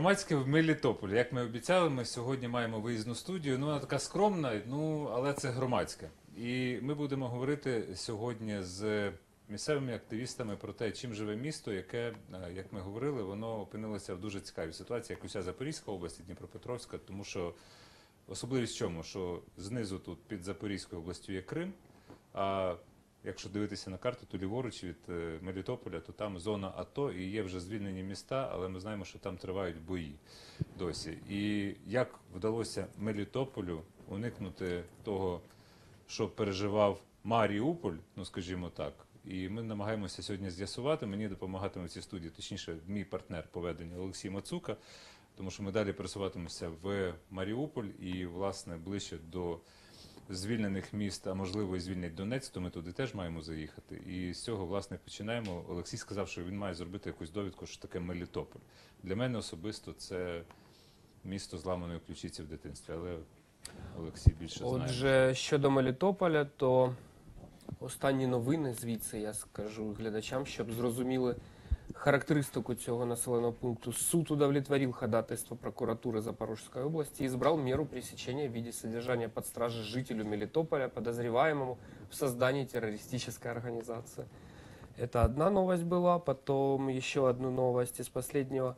Громадське в Мелітополі. Як ми обіцяли, ми сьогодні маємо виїзну студію. Ну, вона така скромна, але це громадське. І ми будемо говорити сьогодні з місцевими активістами про те, чим живе місто, яке, як ми говорили, воно опинилося в дуже цікавій ситуації, як уся Запорізька область і Дніпропетровська, тому що особливість в чому, що знизу тут під Запорізькою областю є Крим, а якщо дивитися на карту, то ліворуч від Мелітополя, то там зона АТО і є вже звільнені міста, але ми знаємо, що там тривають бої досі. І як вдалося Мелітополю уникнути того, що переживав Маріуполь, ну скажімо так, і ми намагаємося сьогодні з'ясувати, мені допомагатиме в цій студії, точніше, мій партнер по веденню Олексій Мацука, тому що ми далі пересуватимемося в Маріуполь і, власне, ближче до звільнених міст, а можливо і звільнять Донець, то ми туди теж маємо заїхати. І з цього, власне, починаємо. Олексій сказав, що він має зробити якусь довідку, що таке Мелітополь. Для мене особисто це місто зламаної ключиці в дитинстві, але Олексій більше знає. Отже, щодо Мелітополя, то останні новини звідси, я скажу глядачам, щоб зрозуміли характеристику цього населеного пункту. Суд удовлетворил ходатайство прокуратуры Запорожской области и избрал меру пресечения в виде содержания под стражей жителю Мелитополя, подозреваемому в создании террористической организации. Это одна новость была, потом еще одну новость из последнего.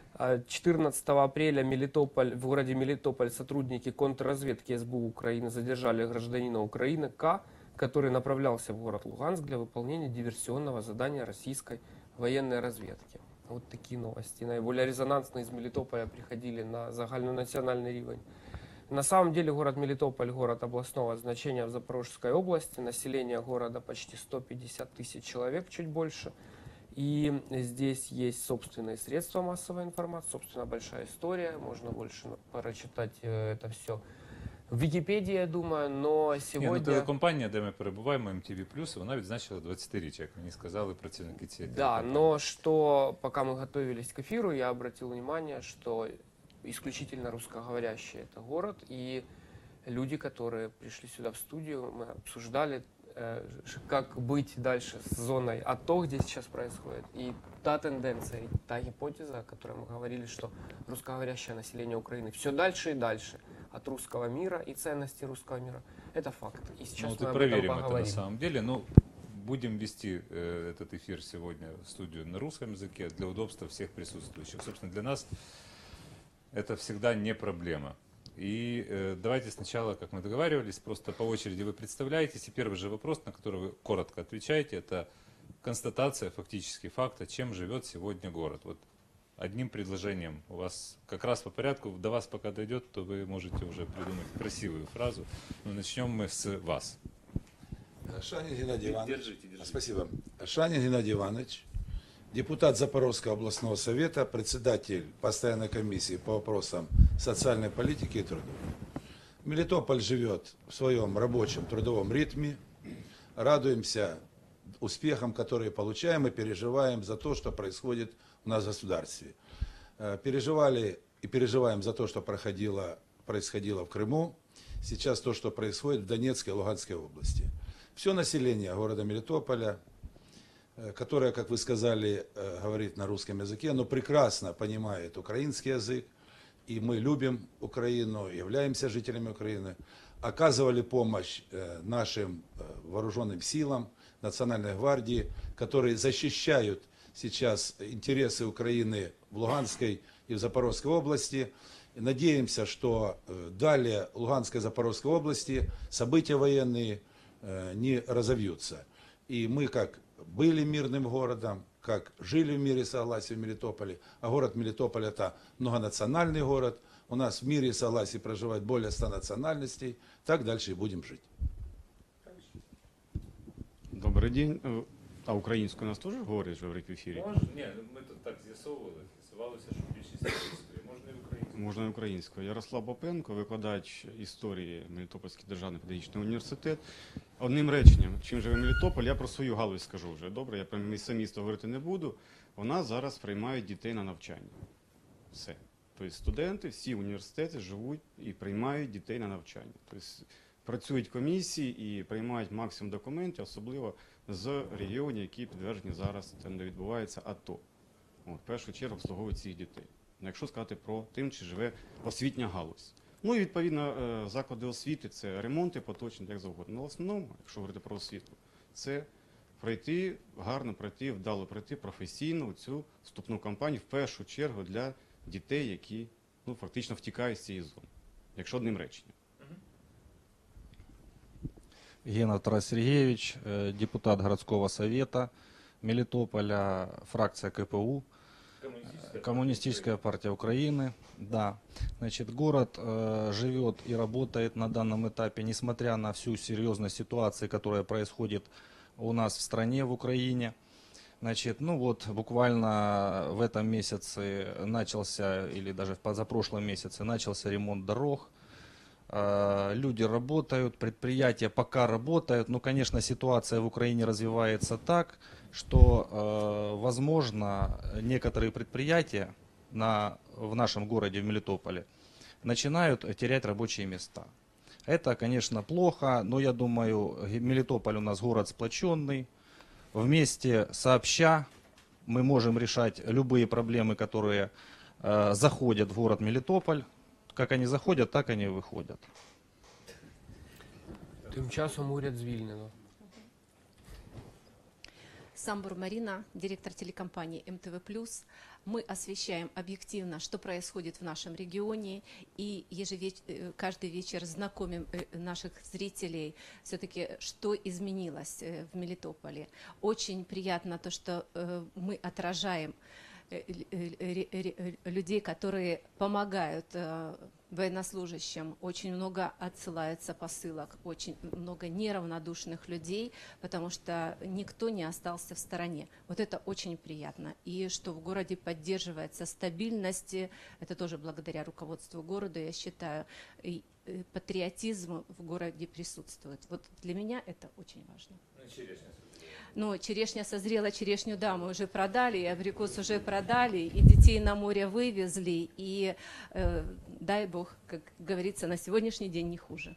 14 апреля в городе Мелитополь сотрудники контрразведки СБУ Украины задержали гражданина Украины К, который направлялся в город Луганск для выполнения диверсионного задания российской военной разведки. Вот такие новости. Наиболее резонансные из Мелитополя приходили на загальнонациональный рівень. На самом деле город Мелитополь, город областного значения в Запорожской области. Население города почти 150 тысяч человек, чуть больше. И здесь есть собственные средства массовой информации, собственно большая история. Можно больше прочитать это все в Вікіпедії, я думаю, но сьогодні... телекомпанія, де ми перебуваємо, MTV+, вона відзначила 20-річчя, як мені сказали працівники цієї телекомпанії. Да, но что, пока мы готовились к эфиру, я обратил внимание, что исключительно русскоговорящий это город, и люди, которые пришли сюда в студию, мы обсуждали, как быть дальше с зоной АТО, где сейчас происходит. И та тенденция, та гипотеза, о которой мы говорили, что русскоговорящее население Украины все дальше и дальше от русского мира и ценностей русского мира, это факт. И сейчас мы об этом проверим поговорим. это на самом деле. Будем вести этот эфир сегодня в студию на русском языке для удобства всех присутствующих. Собственно, для нас это всегда не проблема. И давайте сначала, как мы договаривались, просто по очереди вы представляетесь. И первый же вопрос, на который вы коротко отвечаете, это констатация фактически факта, чем живет сегодня город. Вот одним предложением у вас как раз по порядку, до вас пока дойдет, то вы можете уже придумать красивую фразу. Но начнем мы с вас. Шанин Геннадий Иванович. Держите. Спасибо. Шанин Геннадий Иванович, депутат Запорожского областного совета, председатель постоянной комиссии по вопросам социальной политики и труда. Мелитополь живет в своем рабочем трудовом ритме. Радуемся успехам, которые получаем, и переживаем за то, что происходит у нас в государстве. Переживали и переживаем за то, что происходило в Крыму. Сейчас то, что происходит в Донецкой и Луганской области. Все население города Мелитополя, которое, как вы сказали, говорит на русском языке, оно прекрасно понимает украинский язык, и мы любим Украину, являемся жителями Украины, оказывали помощь нашим вооруженным силам, Национальной гвардии, которые защищают сейчас интересы Украины в Луганской и в Запорожской области. И надеемся, что далее Луганской и Запорожской области события военные не разовьются. И мы, как были мирным городом, как жили в мире и согласии в Мелитополе, а город Мелитополь это многонациональный город, у нас в мире и согласии проживает более 100 национальностей, так дальше и будем жить. Добрий день. А українською нас теж говорять, що говорить в ефірі? Ні, ми тут так з'ясовувалося, що більшість російської, можна і українською. Можна і українською. Ярослав Попенко, викладач історії Мелітопольський державний педагогічний університет. Одним реченням, чим живе Мелітополь, я про свою галузь скажу вже. Добре, я про місце місто говорити не буду. У нас зараз приймають дітей на навчання. Все. Тобто студенти, всі університети живуть і приймають дітей на навчання. Тобто працюють комісії і приймають максимум документів, особливо з регіонів, які підтверджені зараз, там де відбувається АТО. От, в першу чергу обслуговують цих дітей. якщо сказати про тим, чи живе освітня галузь. Ну і відповідно заклади освіти це ремонти, поточні, як завгодно. Але в основному, якщо говорити про освіту, це пройти, гарно пройти, вдало пройти професійно цю вступну кампанію в першу чергу для дітей, які фактично втікають з цієї зони. Якщо одним реченням. Генов Тарас Сергеевич, депутат городского совета Мелитополя, фракция КПУ, Коммунистическая партия Украины. Да. Значит, город живет и работает на данном этапе, несмотря на всю серьезность ситуации, которая происходит у нас в стране, в Украине. Значит, буквально в этом месяце начался, или даже в позапрошлом месяце начался ремонт дорог. Люди работают, предприятия пока работают, но, конечно, ситуация в Украине развивается так, что, возможно, некоторые предприятия в нашем городе, в Мелитополе, начинают терять рабочие места. Это, конечно, плохо, но я думаю, Мелитополь у нас город сплоченный. Вместе, сообща, мы можем решать любые проблемы, которые заходят в город Мелитополь. Как они заходят, так они и выходят. Тим часом уряд звільнено. Самбур Марина, директор телекомпании МТВ+. Мы освещаем объективно, что происходит в нашем регионе, и каждый вечер знакомим наших зрителей все-таки, что изменилось в Мелитополе. Очень приятно то, что мы отражаем людей, которые помогают военнослужащим. Очень много отсылается посылок, очень много неравнодушных людей, потому что никто не остался в стороне. Вот это очень приятно. И что в городе поддерживается стабильность, это тоже благодаря руководству города, я считаю, и патриотизм в городе присутствует. Вот для меня это очень важно. Ну, черешня созрела, черешню, да, мы уже продали, и абрикос уже продали, и детей на море вывезли, и дай бог, как говорится, на сегодняшний день не хуже.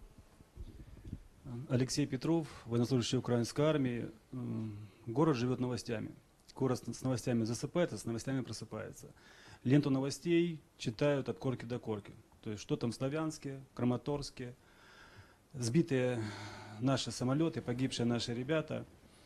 Алексей Петров, военнослужащий украинской армии. Город живет новостями. Город с новостями засыпается, с новостями просыпается. Ленту новостей читают от корки до корки. То есть что там в Славянске, Краматорске, сбитые наши самолеты, погибшие наши ребята.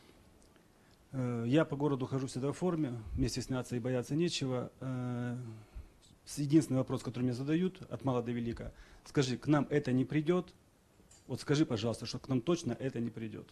Я по городу хожу всегда в форме, мне стесняться и бояться нечего. Единственный вопрос, который мне задают от мала до велика: скажи, к нам это не придет? Вот скажи, пожалуйста, что к нам точно это не придет.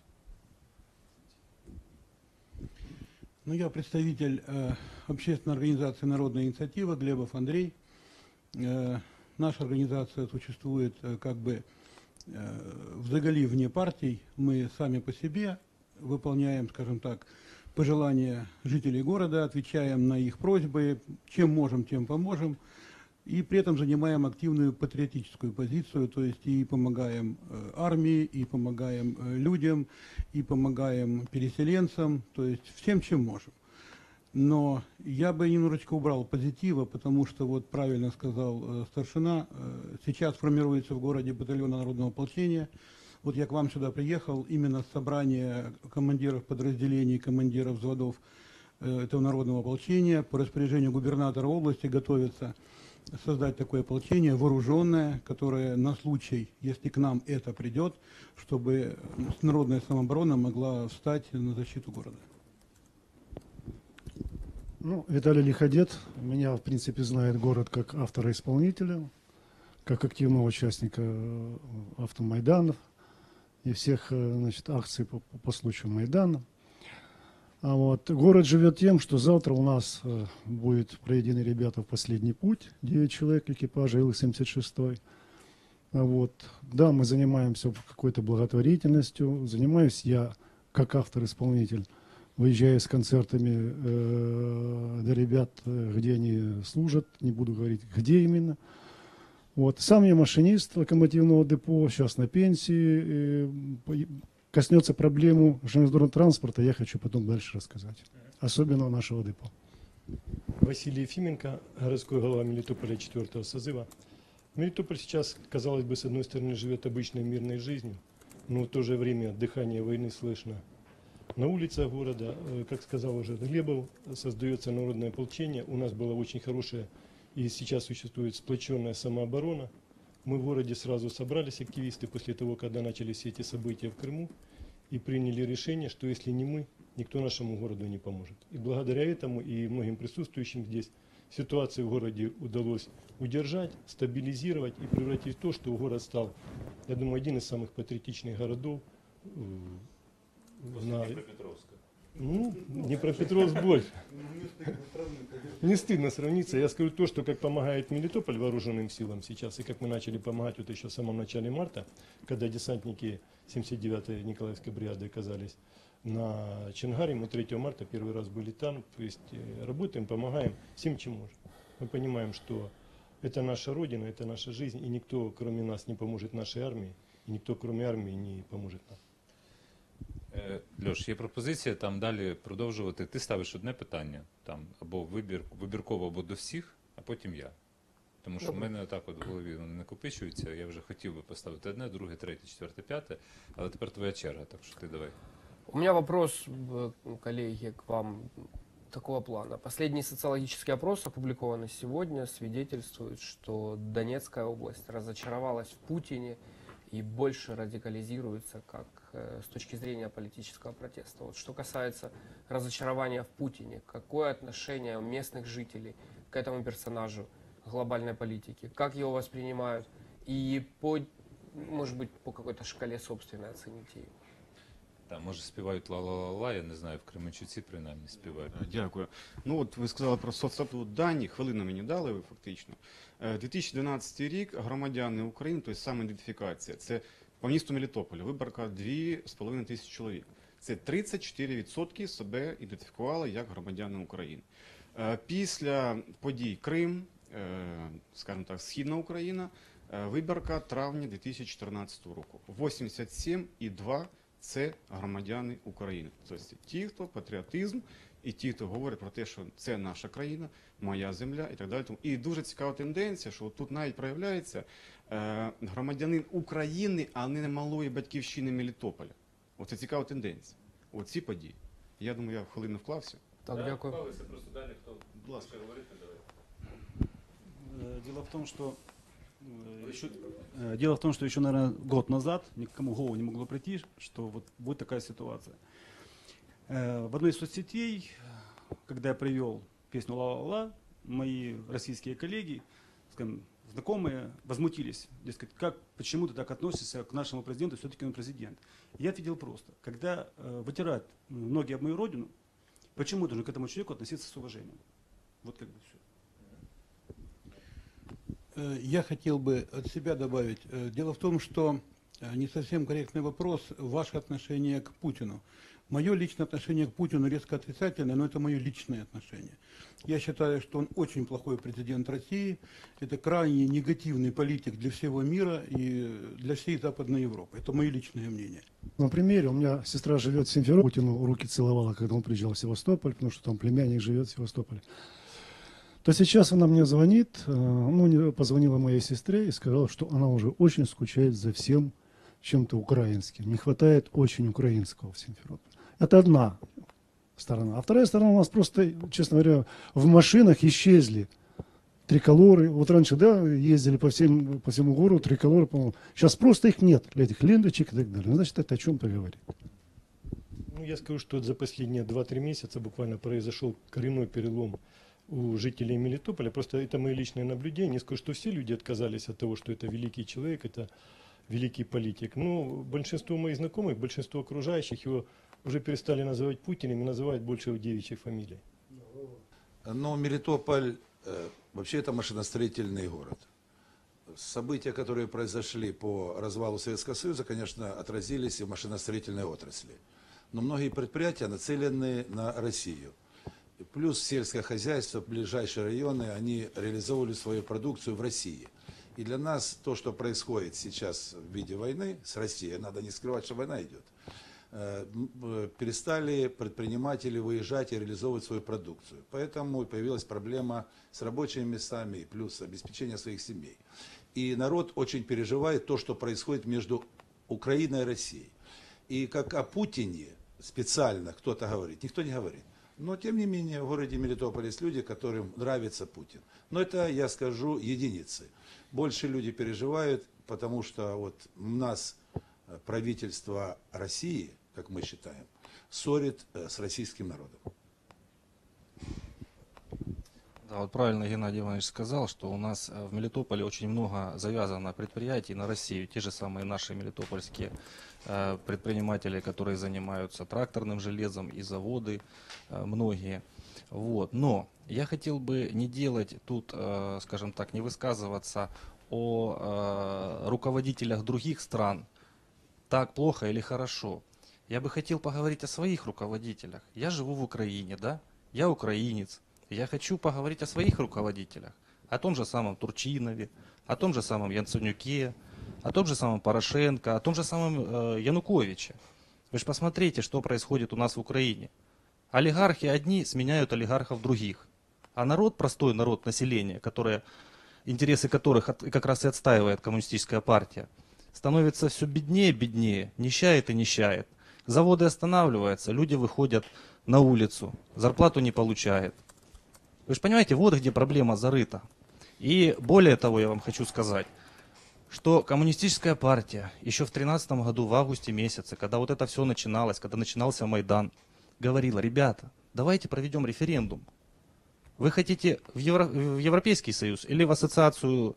Ну, я представитель общественной организации «Народная инициатива», Глебов Андрей. Наша организация существует как бы вдали вне партий. Мы сами по себе выполняем, скажем так, пожелания жителей города, отвечаем на их просьбы, чем можем, тем поможем. И при этом занимаем активную патриотическую позицию, то есть и помогаем армии, и помогаем людям, и помогаем переселенцам, то есть всем, чем можем. Но я бы немножечко убрал позитива, потому что, вот правильно сказал старшина, сейчас формируется в городе батальон народного ополчения. Вот я к вам сюда приехал именно с собрания командиров подразделений, командиров взводов этого народного ополчения. По распоряжению губернатора области готовится создать такое ополчение вооруженное, которое на случай, если к нам это придет, чтобы народная самооборона могла встать на защиту города. Ну, Виталий Лиходет. Меня, в принципе, знает город как автора-исполнителя, как активного участника автомайданов и всех, значит, акций по случаю Майдана. А вот город живет тем, что завтра у нас будет проведены ребята в последний путь, 9 человек экипажа Ил-76. Вот. Да, мы занимаемся какой-то благотворительностью, занимаюсь я как автор-исполнитель, выезжаю с концертами до ребят, где они служат, не буду говорить, где именно. Вот. Сам я машинист локомотивного депо, сейчас на пенсии. Коснется проблему железнодорожного транспорта, я хочу потом дальше рассказать. Особенно нашего депо. Василий Ефименко, городской голова Мелитополя 4-го созыва. Мелитополь сейчас, казалось бы, с одной стороны, живет обычной мирной жизнью, но в то же время дыхание войны слышно. На улицах города, как сказал уже Глебов, создается народное ополчение. У нас было очень хорошее и сейчас существует сплоченная самооборона. Мы в городе сразу собрались, активисты, после того, когда начались все эти события в Крыму, и приняли решение, что если не мы, никто нашему городу не поможет. И благодаря этому и многим присутствующим здесь ситуацию в городе удалось удержать, стабилизировать и превратить в то, что город стал, я думаю, один из самых патриотичных городов. Ну, Днепропетровск больше. Не стыдно сравниться. Я скажу то, что как помогает Мелитополь вооруженным силам сейчас, и как мы начали помогать вот еще в самом начале марта, когда десантники 79-й Николаевской бригады оказались на Чонгаре, мы 3 марта первый раз были там, то есть работаем, помогаем всем, чем можем. Мы понимаем, что это наша Родина, это наша жизнь, и никто, кроме нас, не поможет нашей армии, и никто, кроме армии, не поможет нам. Льош, є пропозиція там далі продовжувати. Ти ставиш одне питання, там або вибірково, або до всіх, а потім я. Тому що в мене так от в голові накопичується, я вже хотів би поставити одне, друге, третє, четверте, п'яте, але тепер твоя черга, так що ти давай. У меня вопрос, коллеги, к вам такого плана. Последний социологический опрос, опубликованный сегодня, свидетельствует, что Донецкая область разочаровалась в Путине и больше радикализируется как с точки зрения политического протеста. Вот что касается разочарования в Путине, какое отношение местных жителей к этому персонажу глобальной политики, как его воспринимают и может быть, по какой-то шкале собственной оцените его? Там, може, співають ла-ла-ла-ла, я не знаю, в Кременчуці принаймні співають. Дякую. Ну от ви сказали про соцоплату дані, хвилину мені дали ви фактично. 2012 рік громадяни України, тобто саме ідентифікація, це по місту Мелітополя, виборка 2,5 тисячі чоловік. Це 34% себе ідентифікували як громадяни України. Після подій Крим, скажімо так, Східна Україна, виборка травня 2014 року. 87,2% це громадяни України. Тобто ті, хто патріотизм, і ті, хто говорить про те, що це наша країна, моя земля і так далі. І дуже цікава тенденція, що тут навіть проявляється громадянин України, а не малої батьківщини Мелітополя. Оце цікава тенденція. Оці події. Я думаю, я в хвилину вклався. Так, дякую. Просто далі, хто Будь говорити, давай. Дело в том, что еще, наверное, год назад никому в голову не могло прийти, что вот будет такая ситуация. В одной из соцсетей, когда я привел песню «Ла-ла-ла», мои российские коллеги, скажем, знакомые возмутились, дескать, почему ты так относишься к нашему президенту, все-таки он президент. Я ответил просто, когда вытирают ноги об мою родину, почему я должен к этому человеку относиться с уважением? Вот как бы все. Я хотел бы от себя добавить. Дело в том, что не совсем корректный вопрос ваше отношение к Путину. Мое личное отношение к Путину резко отрицательное, но это мое личное отношение. Я считаю, что он очень плохой президент России, это крайне негативный политик для всего мира и для всей Западной Европы. Это мое личное мнение. На примере, у меня сестра живет в Симферополе, Путину руки целовала, когда он приезжал в Севастополь, потому что там племянник живет в Севастополе. То сейчас она мне звонит, позвонила моей сестре и сказала, что она уже очень скучает за всем чем-то украинским. Не хватает очень украинского в Симферополе. Это одна сторона. А вторая сторона у нас просто, честно говоря, в машинах исчезли триколоры. Вот раньше, да, ездили по всему городу, триколоры, по-моему. Сейчас просто их нет, этих ленточек и так далее. Значит, это о чем-то говорит. Ну, я скажу, что за последние 2-3 месяца буквально произошел коренной перелом у жителей Мелитополя. Просто это мои личные наблюдения. Не скажу, что все люди отказались от того, что это великий человек, это великий политик. Но большинство моих знакомых, большинство окружающих его уже перестали называть Путиным и называют больше его девичьей фамилией. Но Мелитополь вообще это машиностроительный город. События, которые произошли по развалу Советского Союза, конечно, отразились и в машиностроительной отрасли. Но многие предприятия нацелены на Россию. Плюс сельское хозяйство, ближайшие районы, они реализовывали свою продукцию в России. И для нас то, что происходит сейчас в виде войны с Россией, надо не скрывать, что война идет, перестали предприниматели выезжать и реализовывать свою продукцию. Поэтому появилась проблема с рабочими местами и плюс обеспечение своих семей. И народ очень переживает то, что происходит между Украиной и Россией. И как о Путине специально кто-то говорит, никто не говорит. Но, тем не менее, в городе Мелитополе есть люди, которым нравится Путин. Но это, я скажу, единицы. Больше люди переживают, потому что вот у нас правительство России, как мы считаем, ссорит с российским народом. Да, вот правильно Геннадий Иванович сказал, что у нас в Мелитополе очень много завязано предприятий на Россию. Те же самые наши мелитопольские предприниматели, которые занимаются тракторным железом, и заводы многие. Вот. Но я хотел бы не делать тут, скажем так, не высказываться о руководителях других стран, так плохо или хорошо. Я бы хотел поговорить о своих руководителях. Я живу в Украине, да? Я украинец. Я хочу поговорить о своих руководителях. О том же самом Турчинове, о том же самом Яценюке, о том же самом Порошенко, о том же самом Януковиче. Вы же посмотрите, что происходит у нас в Украине. Олигархи одни сменяют олигархов других. А народ, простой народ, население, интересы которых как раз и отстаивает коммунистическая партия, становится все беднее и беднее, нищает и нищает. Заводы останавливаются, люди выходят на улицу, зарплату не получают. Вы же понимаете, вот где проблема зарыта. И более того, я вам хочу сказать, что коммунистическая партия еще в 2013 году, в августе месяце, когда вот это все начиналось, когда начинался Майдан, говорила: ребята, давайте проведем референдум. Вы хотите в Европейский Союз или в ассоциацию,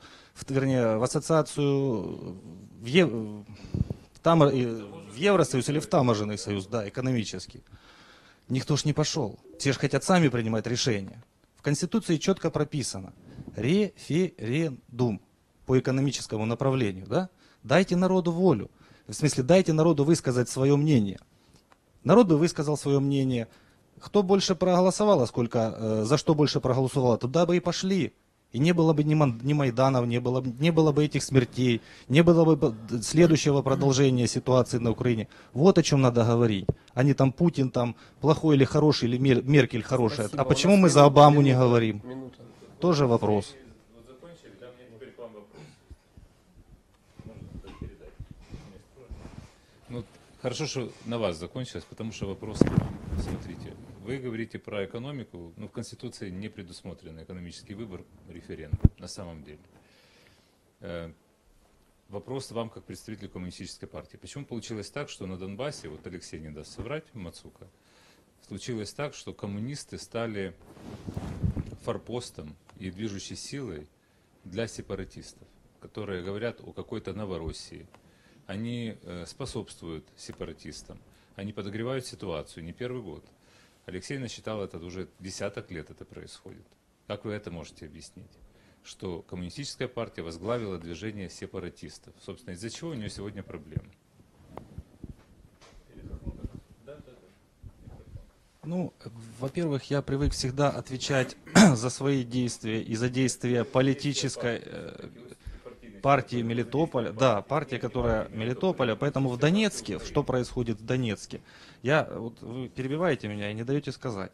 в Евросоюз или в таможенный союз, да, экономический? Никто ж не пошел. Все же хотят сами принимать решения. В Конституции четко прописано: референдум по экономическому направлению, да? Дайте народу волю. В смысле, дайте народу высказать свое мнение. Народ бы высказал свое мнение. Кто больше проголосовал, за что больше проголосовало, туда бы и пошли. И не было бы ни Майданов, не было бы этих смертей, не было бы следующего продолжения ситуации на Украине. Вот о чем надо говорить. А не там Путин там плохой или хороший, или Меркель хорошая. Спасибо. А почему мы за Обаму не говорим? Минута. Тоже вопрос. Вот закончили, да, мне теперь к вам вопрос. Можно передать. Ну, хорошо, что на вас закончилось, потому что вопрос к вам. Смотрите, вы говорите про экономику, но в Конституции не предусмотрен экономический выбор, референдум, на самом деле. Вопрос вам, как представителю коммунистической партии. Почему получилось так, что на Донбассе, вот Алексей не даст соврать, Мацука, случилось так, что коммунисты стали форпостом и движущей силой для сепаратистов, которые говорят о какой-то Новороссии. Они способствуют сепаратистам, они подогревают ситуацию не первый год. Алексей насчитал это уже десяток лет это происходит. Как вы это можете объяснить? Что коммунистическая партия возглавила движение сепаратистов. Собственно, из-за чего у нее сегодня проблемы? Ну, во-первых, я привык всегда отвечать за свои действия и за действия политической партии Мелитополя. Да, партия, которая Мелитополя. Поэтому в Донецке, что происходит в Донецке, вот вы перебиваете меня и не даете сказать.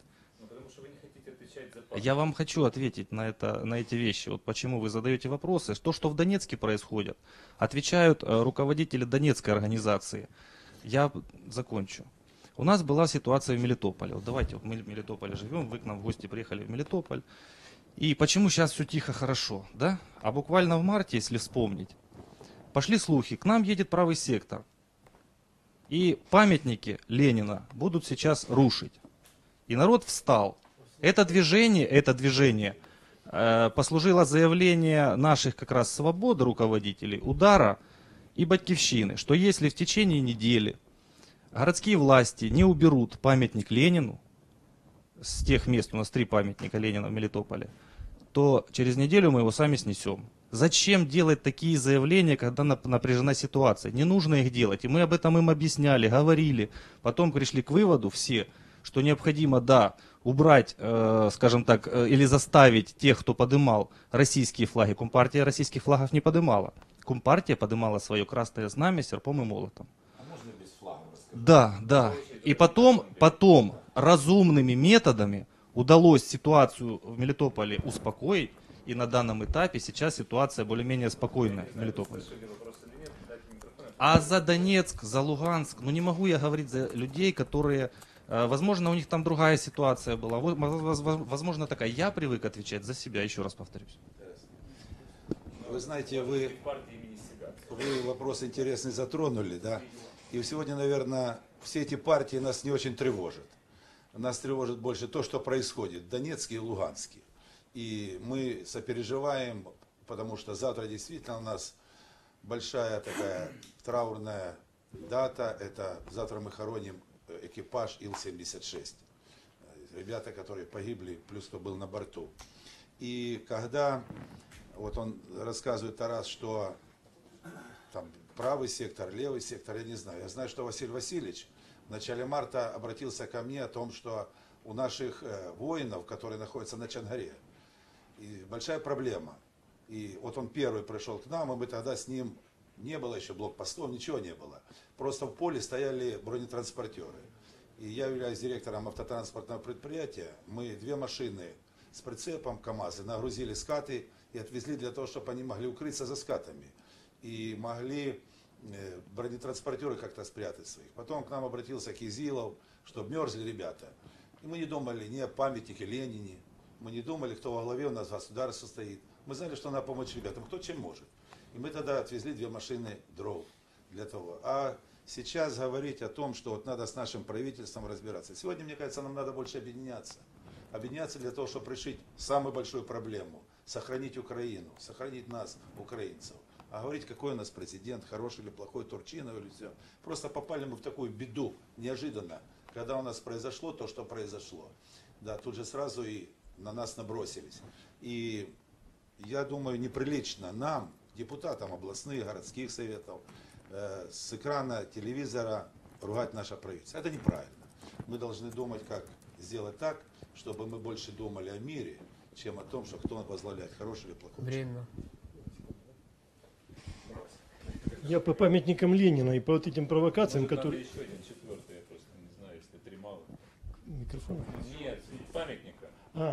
Я вам хочу ответить на эти вещи. Вот почему вы задаете вопросы. То, что в Донецке происходит, отвечают руководители Донецкой организации. Я закончу. У нас была ситуация в Мелитополе. Вот давайте, вот мы в Мелитополе живем, вы к нам в гости приехали в Мелитополь. И почему сейчас все тихо, хорошо, да? А буквально в марте, если вспомнить, пошли слухи, к нам едет правый сектор. И памятники Ленина будут сейчас рушить. И народ встал. Это движение послужило заявление наших как раз свободы руководителей, удара и Батькивщины, что если в течение недели городские власти не уберут памятник Ленину с тех мест, у нас 3 памятника Ленина в Мелитополе, то через неделю мы его сами снесем. Зачем делать такие заявления, когда напряжена ситуация? Не нужно их делать. И мы об этом им объясняли, говорили. Потом пришли к выводу все, что необходимо, да, убрать, скажем так, или заставить тех, кто подымал российские флаги. Компартия российских флагов не подымала. Компартия подымала свое красное знамя серпом и молотом. А можно без флага рассказать? Да. И потом разумными методами удалось ситуацию в Мелитополе успокоить. И на данном этапе сейчас ситуация более-менее спокойная в Мелитополе. А за Донецк, за Луганск, не могу я говорить за людей, которые Возможно, у них там другая ситуация была. Возможно, такая. Я привык отвечать за себя, еще раз повторюсь. Вы знаете, вы вопрос интересный затронули, да? И сегодня, наверное, все эти партии нас не очень тревожат. Нас тревожит больше то, что происходит в Донецке и Луганске. И мы сопереживаем, потому что завтра действительно у нас большая такая траурная дата. Это завтра мы хороним экипаж Ил-76. Ребята, которые погибли, плюс кто был на борту. И когда, вот он рассказывает, Тарас, что там правый сектор, левый сектор, я не знаю. Я знаю, что Василий Васильевич в начале марта обратился ко мне о том, что у наших воинов, которые находятся на Чангаре, и большая проблема. И вот он первый пришел к нам, и мы тогда с ним, не было еще блокпостов, ничего не было. Просто в поле стояли бронетранспортеры. И я являюсь директором автотранспортного предприятия. Мы 2 машины с прицепом КАМАЗы нагрузили скаты и отвезли для того, чтобы они могли укрыться за скатами. И могли бронетранспортеры как-то спрятать своих. Потом к нам обратился Кизилов, чтобы мерзли ребята. И мы не думали ни о памятнике Ленине, мы не думали, кто во главе у нас государства стоит. Мы знали, что надо помочь ребятам, кто чем может. И мы тогда отвезли 2 машины дров для того. А сейчас говорить о том, что вот надо с нашим правительством разбираться. Сегодня, мне кажется, нам надо больше объединяться. Объединяться для того, чтобы решить самую большую проблему. Сохранить Украину, сохранить нас, украинцев. А говорить, какой у нас президент, хороший или плохой, Турчинов или все. Просто попали мы в такую беду, неожиданно, когда у нас произошло то, что произошло. Да, тут же сразу и на нас набросились. И я думаю, неприлично нам, депутатам областных, городских советов, с экрана телевизора ругать наше правительство. Это неправильно. Мы должны думать, как сделать так, чтобы мы больше думали о мире, чем о том, что кто возглавляет, хороший или плохой. Время. Я по памятникам Ленина и по вот этим провокациям, Может, которые... надо еще один 4-й, я просто не знаю, если 3 мало. Микрофон? Нет, памятника.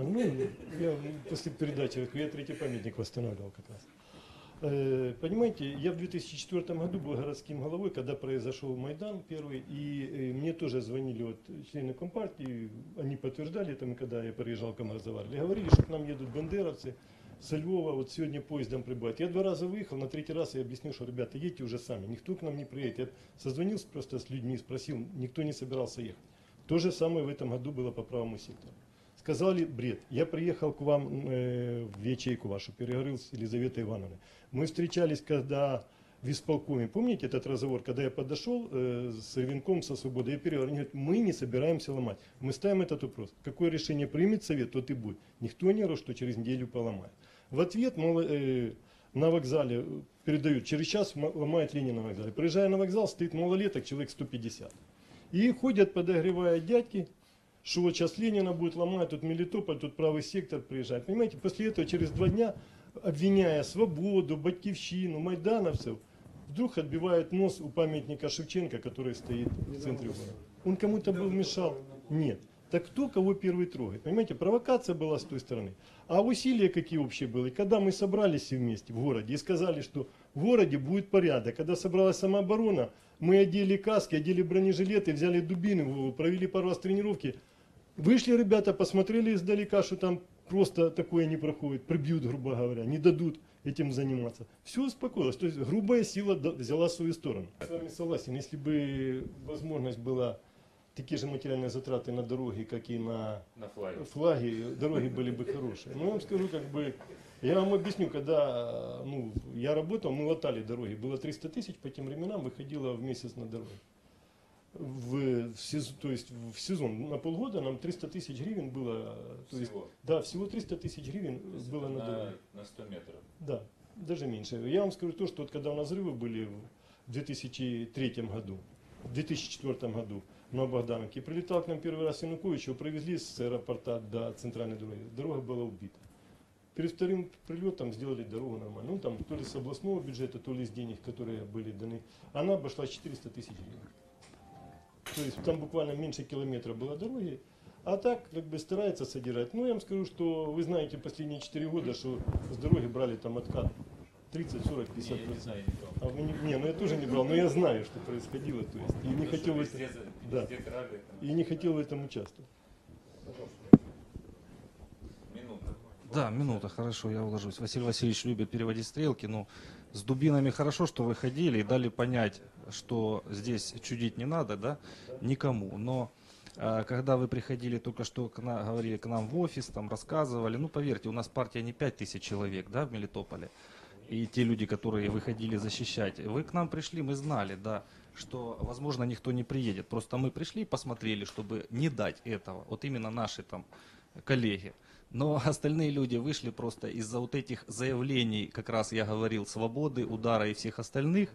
Я после передачи, я 3-й памятник восстанавливал как раз. Понимаете, я в 2004 году был городским головой, когда произошел Майдан первый, и мне тоже звонили вот члены Компартии, они подтверждали это, когда я приезжал к Амарзаварле, говорили, что к нам едут бандеровцы со Львова, вот сегодня поездом прибывают. Я 2 раза выехал, на 3-й раз я объяснил, что, ребята, едьте уже сами, никто к нам не приедет. Я созвонился просто с людьми, спросил, никто не собирался ехать. То же самое в этом году было по правому сектору. Сказали, бред. Я приехал к вам в ячейку вашу, переговорил с Елизаветой Ивановной. Мы встречались, когда в исполкоме, помните этот разговор, когда я подошел с Ревенком, со Свободой, я переговорил, они говорят, мы не собираемся ломать. Мы ставим этот вопрос. Какое решение примет совет, тот и будет. Никто не говорил, что через неделю поломает. В ответ, мол, на вокзале передают, через час ломает Ленина на вокзале. Приезжая на вокзал, стоит малолеток, человек 150. И ходят, подогревая дядьки, что вот сейчас Ленина будет ломать, тут Мелитополь, тут правый сектор приезжает. Понимаете, после этого через 2 дня, обвиняя Свободу, Батькивщину, майдановцев, вдруг отбивают нос у памятника Шевченко, который стоит в центре города. Он кому-то был мешал? Нет. Так кто кого первый трогает? Понимаете, провокация была с той стороны. А усилия какие общие были? Когда мы собрались все вместе в городе и сказали, что в городе будет порядок. Когда собралась самооборона, мы одели каски, одели бронежилеты, взяли дубины, провели пару раз тренировки. Вышли ребята, посмотрели издалека, что там просто такое не проходит, прибьют, грубо говоря, не дадут этим заниматься. Все успокоилось, то есть грубая сила взяла свою сторону. Я с вами согласен, если бы возможность была такие же материальные затраты на дороги, как и на флаги, дороги были бы хорошие. Но я вам скажу, я вам объясню, когда я работал, мы латали дороги, было 300 тысяч, по тем временам выходило в месяц на дороги. То есть в сезон на полгода нам 300 тысяч гривен было. Всего 300 тысяч гривен было на дороге. На 100 метров. Да, даже меньше. Я вам скажу то, что вот когда у нас взрывы были в 2003 году, в 2004 году на Богдановке, прилетал к нам первый раз Янукович, его провезли с аэропорта до центральной дороги. Дорога была убита. Перед вторым прилетом сделали дорогу нормально. Там то ли с областного бюджета, то ли с денег, которые были даны. Она обошлась 400 тысяч гривен. То есть там буквально меньше километра было дороги, а так старается содержать. Я вам скажу, что вы знаете последние 4 года, что с дороги брали там откат 30, 40, 50%. Я тоже не брал, но я знаю, что происходило. То есть, и не хотел Да. И не хотел в этом участвовать. Да, минута, хорошо, я уложусь. Василий Васильевич любит переводить стрелки, но с дубинами хорошо, что вы ходили и дали понять, что здесь чудить не надо, да, никому. Но когда вы приходили только что, говорили к нам в офис, там рассказывали, ну поверьте, у нас партия не 5000 человек, да, в Мелитополе. И те люди, которые выходили защищать, вы к нам пришли, мы знали, да, что, возможно, никто не приедет. Просто мы пришли, посмотрели, чтобы не дать этого. Вот именно наши там коллеги. Но остальные люди вышли просто из-за вот этих заявлений, как раз я говорил, свободы, удара и всех остальных,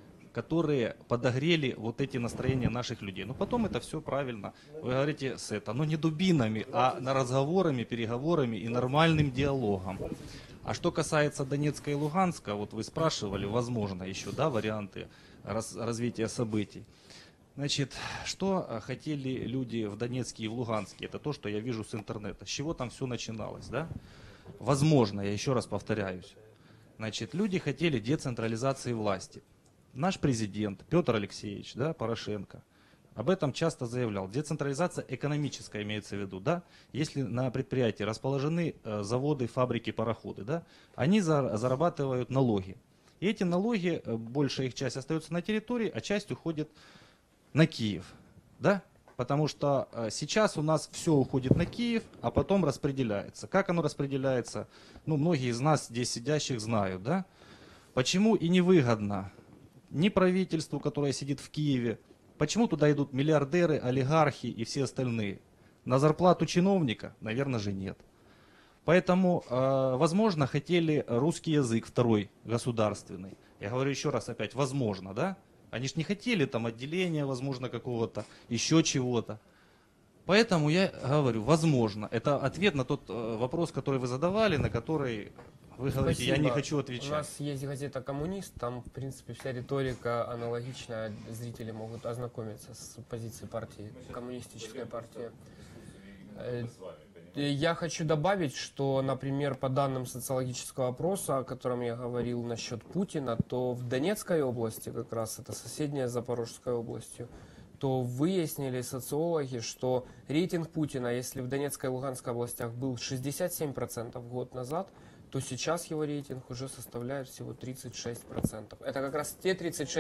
которые подогрели вот эти настроения наших людей. Но потом это все правильно. Вы говорите с это, но не дубинами, а на разговорами, переговорами и нормальным диалогом. А что касается Донецка и Луганска, вот вы спрашивали, возможно еще, да, варианты развития событий. Значит, что хотели люди в Донецке и в Луганске? Это то, что я вижу с интернета. С чего там все начиналось, да? Возможно, я еще раз повторяюсь. Значит, люди хотели децентрализации власти. Наш президент Петр Алексеевич, да, Порошенко, об этом часто заявлял. Децентрализация экономическая имеется в виду, да? Если на предприятии расположены заводы, фабрики, пароходы, да, они зарабатывают налоги. И эти налоги, большая их часть остается на территории, а часть уходит на Киев, да? Потому что сейчас у нас все уходит на Киев, а потом распределяется. Как оно распределяется? Ну, многие из нас здесь сидящих знают, да? Почему и невыгодно ни правительству, которое сидит в Киеве, почему туда идут миллиардеры, олигархи и все остальные? На зарплату чиновника? Наверное же нет. Поэтому, возможно, хотели русский язык второй, государственный. Я говорю еще раз опять, возможно, да? Они же не хотели там отделения, возможно, какого-то, еще чего-то. Поэтому я говорю, возможно. Это ответ на тот вопрос, который вы задавали, на который вы говорите, Спасибо. я не хочу У отвечать. нас есть газета «Коммунист», там, в принципе, вся риторика аналогичная, зрители могут ознакомиться с позицией партии, коммунистической партии. Я хочу добавить, что, например, по данным социологического опроса, о котором я говорил насчет Путина, то в Донецкой области, как раз это соседняя с Запорожской областью, то выяснили социологи, что рейтинг Путина, если в Донецкой и Луганской областях был 67% год назад, то сейчас его рейтинг уже составляет всего 36%. Это как раз те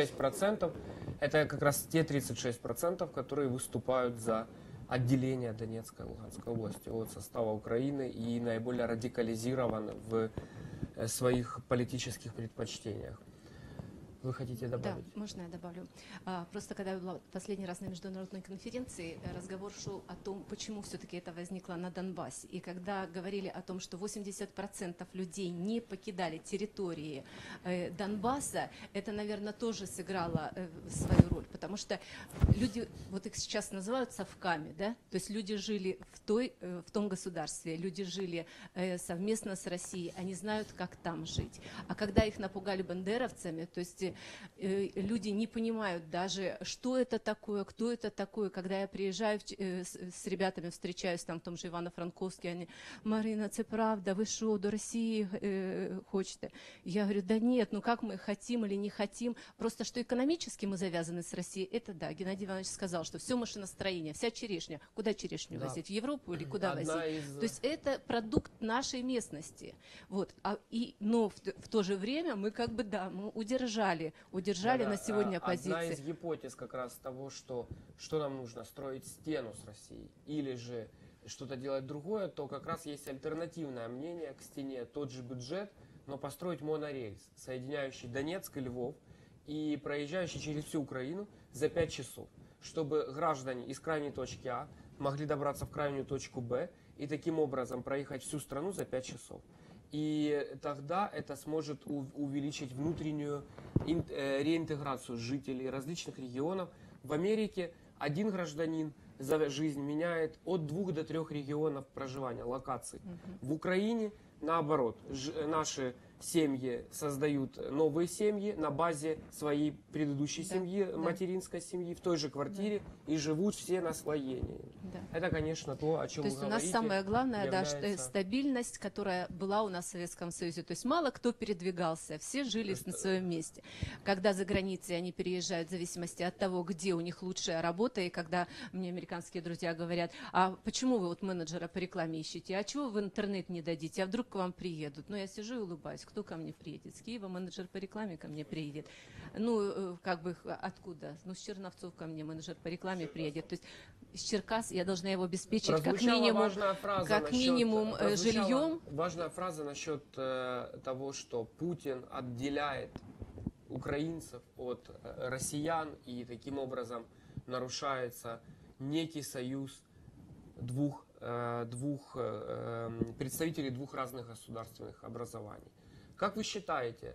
36%, которые выступают за отделение Донецкой и Луганской области от состава Украины и наиболее радикализированы в своих политических предпочтениях. Вы хотите добавить? Да, можно я добавлю? Просто когда я была последний раз на международной конференции, разговор шел о том, почему все-таки это возникло на Донбассе. И когда говорили о том, что 80% людей не покидали территории Донбасса, это, наверное, тоже сыграло свою роль. Потому что люди, вот их сейчас называют совками, да? То есть люди жили в том государстве, люди жили совместно с Россией, они знают, как там жить. А когда их напугали бандеровцами, то есть люди не понимают даже, что это такое, кто это такое. Когда я приезжаю с ребятами, встречаюсь там в том же Ивано-Франковске, они: Марина, це правда, вы что, до России хотите? Я говорю: да нет, ну как мы хотим или не хотим, просто что экономически мы завязаны с Россией, это да. Геннадий Иванович сказал, что все машиностроение, вся черешня, куда черешню возить, в Европу или куда возить? То есть это продукт нашей местности. Вот. Но в то же время мы как бы, да, мы удержали на сегодня позиции. Одна из гипотез как раз того, что нам нужно строить стену с Россией или же что-то делать другое, то как раз есть альтернативное мнение к стене, тот же бюджет, но построить монорельс, соединяющий Донецк и Львов и проезжающий через всю Украину за 5 часов, чтобы граждане из крайней точки А могли добраться в крайнюю точку Б и таким образом проехать всю страну за 5 часов. И тогда это сможет увеличить внутреннюю реинтеграцию жителей различных регионов. В Америке один гражданин за жизнь меняет от 2 до 3 регионов проживания, локаций. В Украине, наоборот, наши семьи создают новые семьи на базе своей предыдущей Да, семьи, да. материнской семьи, в той же квартире, и живут все наслоениями. Да. Это, конечно, то, о чем То вы есть у нас говорите. самое главное, да, что является- стабильность, которая была у нас в Советском Союзе. То есть мало кто передвигался, все жили на своем месте. Когда за границей они переезжают в зависимости от того, где у них лучшая работа, и когда мне американские друзья говорят, а почему вы вот менеджера по рекламе ищете, а чего вы в интернет не дадите, а вдруг к вам приедут? Ну, я сижу и улыбаюсь, кто ко мне приедет? С Киева менеджер по рекламе ко мне приедет. Ну, как бы откуда? Ну, с Черновцов ко мне менеджер по рекламе приедет. То есть из Черкас я должна его обеспечить как Прозвучала минимум, важная фраза как насчет- минимум прозвучала жильем. Важная фраза насчет того, что Путин отделяет украинцев от россиян, и таким образом нарушается некий союз двух представителей двух разных государственных образований. Как вы считаете,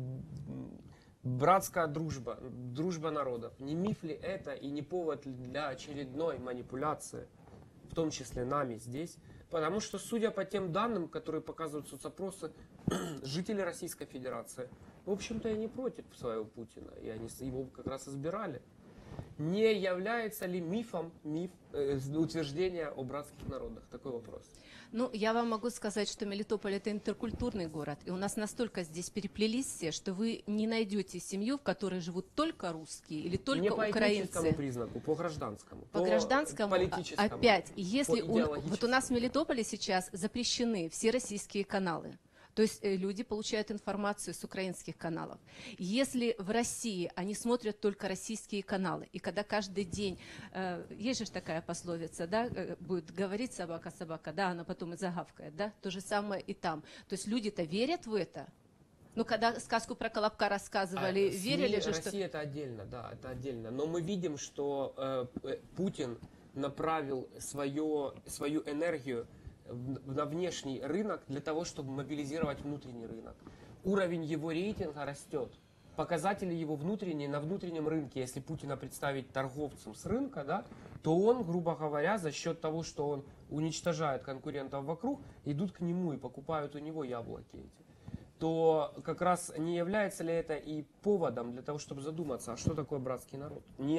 братская дружба, дружба народов, не миф ли это и не повод ли для очередной манипуляции, в том числе нами здесь? Потому что, судя по тем данным, которые показывают соцопросы, жители Российской Федерации, в общем-то, и не против своего Путина, и они его как раз избирали. Не является ли мифом утверждение о братских народах? Такой вопрос. Ну, я вам могу сказать, что Мелитополь – это интеркультурный город, и у нас настолько здесь переплелись все, что вы не найдете семью, в которой живут только русские или только не по этническому украинцы. признаку, по гражданскому. По гражданскому, политическому. опять, если по вот у идеологическому. нас в Мелитополе сейчас запрещены все российские каналы, то есть люди получают информацию с украинских каналов. Если в России они смотрят только российские каналы, и когда каждый день, есть же такая пословица, да, будет говорить собака, да, она потом и загавкает, да, то же самое и там. То есть люди-то верят в это. Ну, когда сказку про Колобка рассказывали, верили же, что... Россия это отдельно, да, это отдельно. Но мы видим, что Путин направил свою энергию на внешний рынок для того, чтобы мобилизировать внутренний рынок. Уровень его рейтинга растет. Показатели его внутренние на внутреннем рынке, если Путина представить торговцем с рынка, да, то он, грубо говоря, за счет того, что он уничтожает конкурентов вокруг, идут к нему и покупают у него яблоки эти. То как раз не является ли это и поводом для того, чтобы задуматься, а что такое братский народ? Не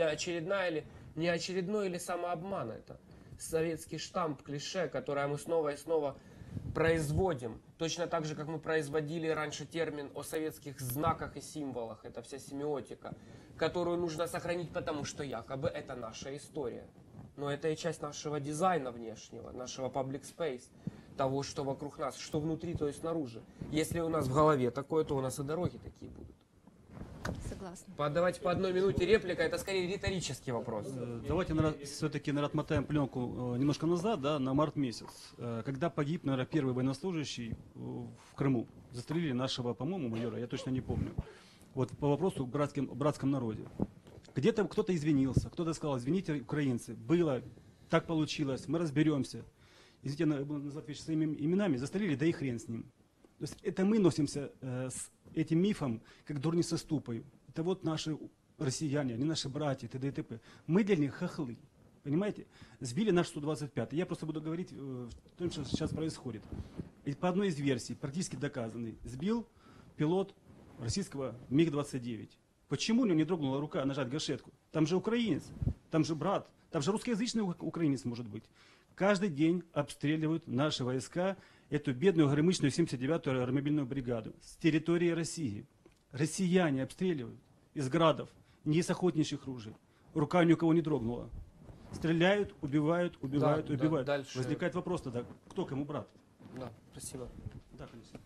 очередной или самообман это? Советский штамп, клише, которое мы снова и снова производим. Точно так же, как мы производили раньше термин о советских знаках и символах. Это вся семиотика, которую нужно сохранить, потому что якобы это наша история. Но это и часть нашего дизайна внешнего, нашего public space, того, что вокруг нас, что внутри, то есть снаружи. Если у нас в голове такое, то у нас и дороги такие будут. Согласна. Давайте по одной минуте реплика, это скорее риторический вопрос. Давайте все-таки, наверное, отмотаем пленку немножко назад, да, на март месяц, когда погиб, наверное, первый военнослужащий в Крыму. Застрелили нашего, по-моему, майора, я точно не помню. Вот по вопросу о братском народе. Где-то кто-то извинился, кто-то сказал, извините, украинцы, было, так получилось, мы разберемся. Извините, назвать вещи своими именами, застрелили, да и хрен с ним. То есть это мы носимся с этим мифом, как дурни со ступой. Это вот наши россияне, они наши братья, т.д. и т.п. Мы для них хохлы. Понимаете? Сбили наш 125. Я просто буду говорить о том, что сейчас происходит. И по одной из версий, практически доказанной, сбил пилот российского МиГ-29. Почему у него не дрогнула рука нажать гашетку? Там же украинец, там же брат, там же русскоязычный украинец может быть. Каждый день обстреливают наши войска эту бедную горемычную 79-ю аэромобильную бригаду с территории России. Россияне обстреливают из градов, не из охотничьих ружей. Рука ни у кого не дрогнула. Стреляют, убивают, убивают, Да, убивают. дальше. Возникает вопрос тогда, кто кому брат? Да, спасибо. Да, конечно.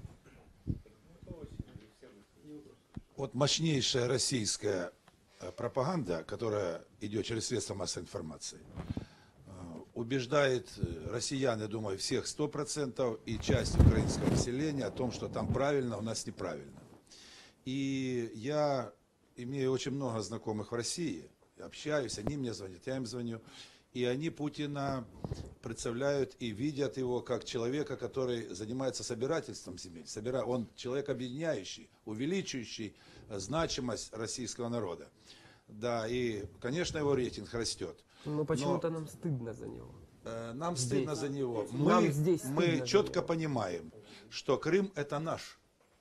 Вот мощнейшая российская пропаганда, которая идет через средства массовой информации, убеждает россиян, я думаю, всех 100% и часть украинского населения о том, что там правильно, у нас неправильно. И я имею очень много знакомых в России, общаюсь, они мне звонят, я им звоню, и они Путина представляют и видят его как человека, который занимается собирательством земель. Он человек объединяющий, увеличивающий значимость российского народа. Да, и, конечно, его рейтинг растет. Но почему-то нам стыдно за него. Нам Здесь. стыдно за него. Нам здесь Мы стыдно за четко него. понимаем, что Крым это наш.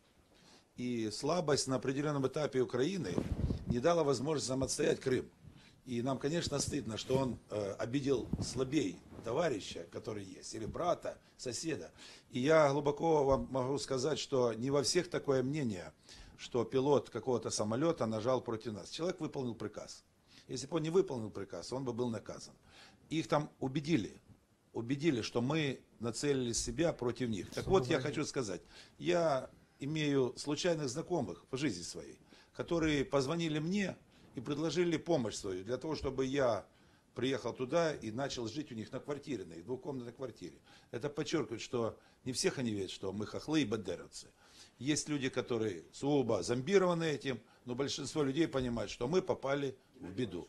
и слабость на определенном этапе Украины не дала возможность нам отстоять Крым. И нам, конечно, стыдно, что он обидел слабей товарища, который есть, или брата, соседа. И я глубоко вам могу сказать, что не во всех такое мнение, что пилот какого-то самолета нажал против нас. Человек выполнил приказ. Если бы он не выполнил приказ, он бы был наказан. Их там убедили, что мы нацелили себя против них. Так вот, я хочу сказать, я имею случайных знакомых в жизни своей, которые позвонили мне и предложили помощь свою для того, чтобы я приехал туда и начал жить у них на квартире, на их двухкомнатной квартире. Это подчеркивает, что не всех они верят, что мы хохлы и бандеровцы. Есть люди, которые сугубо зомбированы этим, но большинство людей понимают, что мы попали в беду.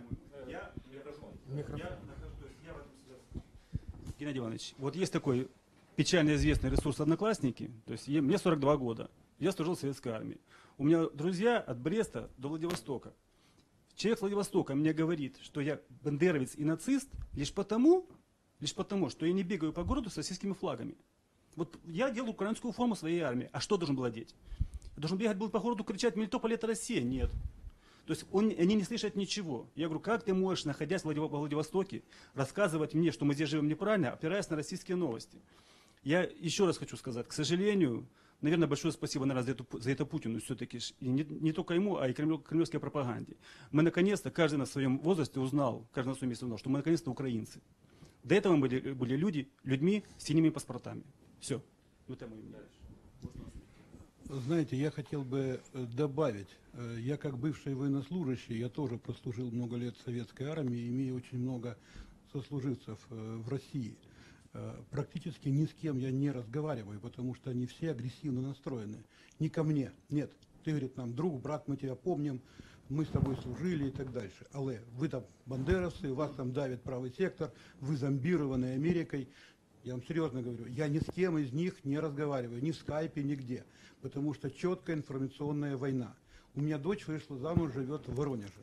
Геннадий Иванович, вот есть такой печально известный ресурс «Одноклассники». То есть мне 42 года. Я служил в советской армии. У меня друзья от Бреста до Владивостока. Человек с Владивостока мне говорит, что я бандеровец и нацист лишь потому, что я не бегаю по городу с российскими флагами. Вот я делаю украинскую форму своей армии. А что должен был одеть? Я должен бегать был по городу, кричать: «Мелитополь — это Россия». Нет. То есть они не слышат ничего. Я говорю: как ты можешь, находясь во Владивостоке, рассказывать мне, что мы здесь живем неправильно, опираясь на российские новости? Я еще раз хочу сказать, к сожалению, наверное, большое спасибо, наверное, за это Путину все-таки, и не только ему, а и кремлевской пропаганде. Мы наконец-то, каждый на своем возрасте узнал, каждый на своем месте узнал, что мы наконец-то украинцы. До этого мы были людьми с синими паспортами. Все. Вот это мое мнение. Знаете, я хотел бы добавить, я как бывший военнослужащий, я тоже прослужил много лет в советской армии, имею очень много сослуживцев в России. Практически ни с кем я не разговариваю, потому что они все агрессивно настроены. Не ко мне, нет. Ты, говорит, нам друг, брат, мы тебя помним, мы с тобой служили и так дальше. Але вы там бандеровцы, вас там давит правый сектор, вы зомбированы Америкой. Я вам серьезно говорю, я ни с кем из них не разговариваю, ни в скайпе, нигде, потому что четкая информационная война. У меня дочь вышла замуж, живет в Воронеже.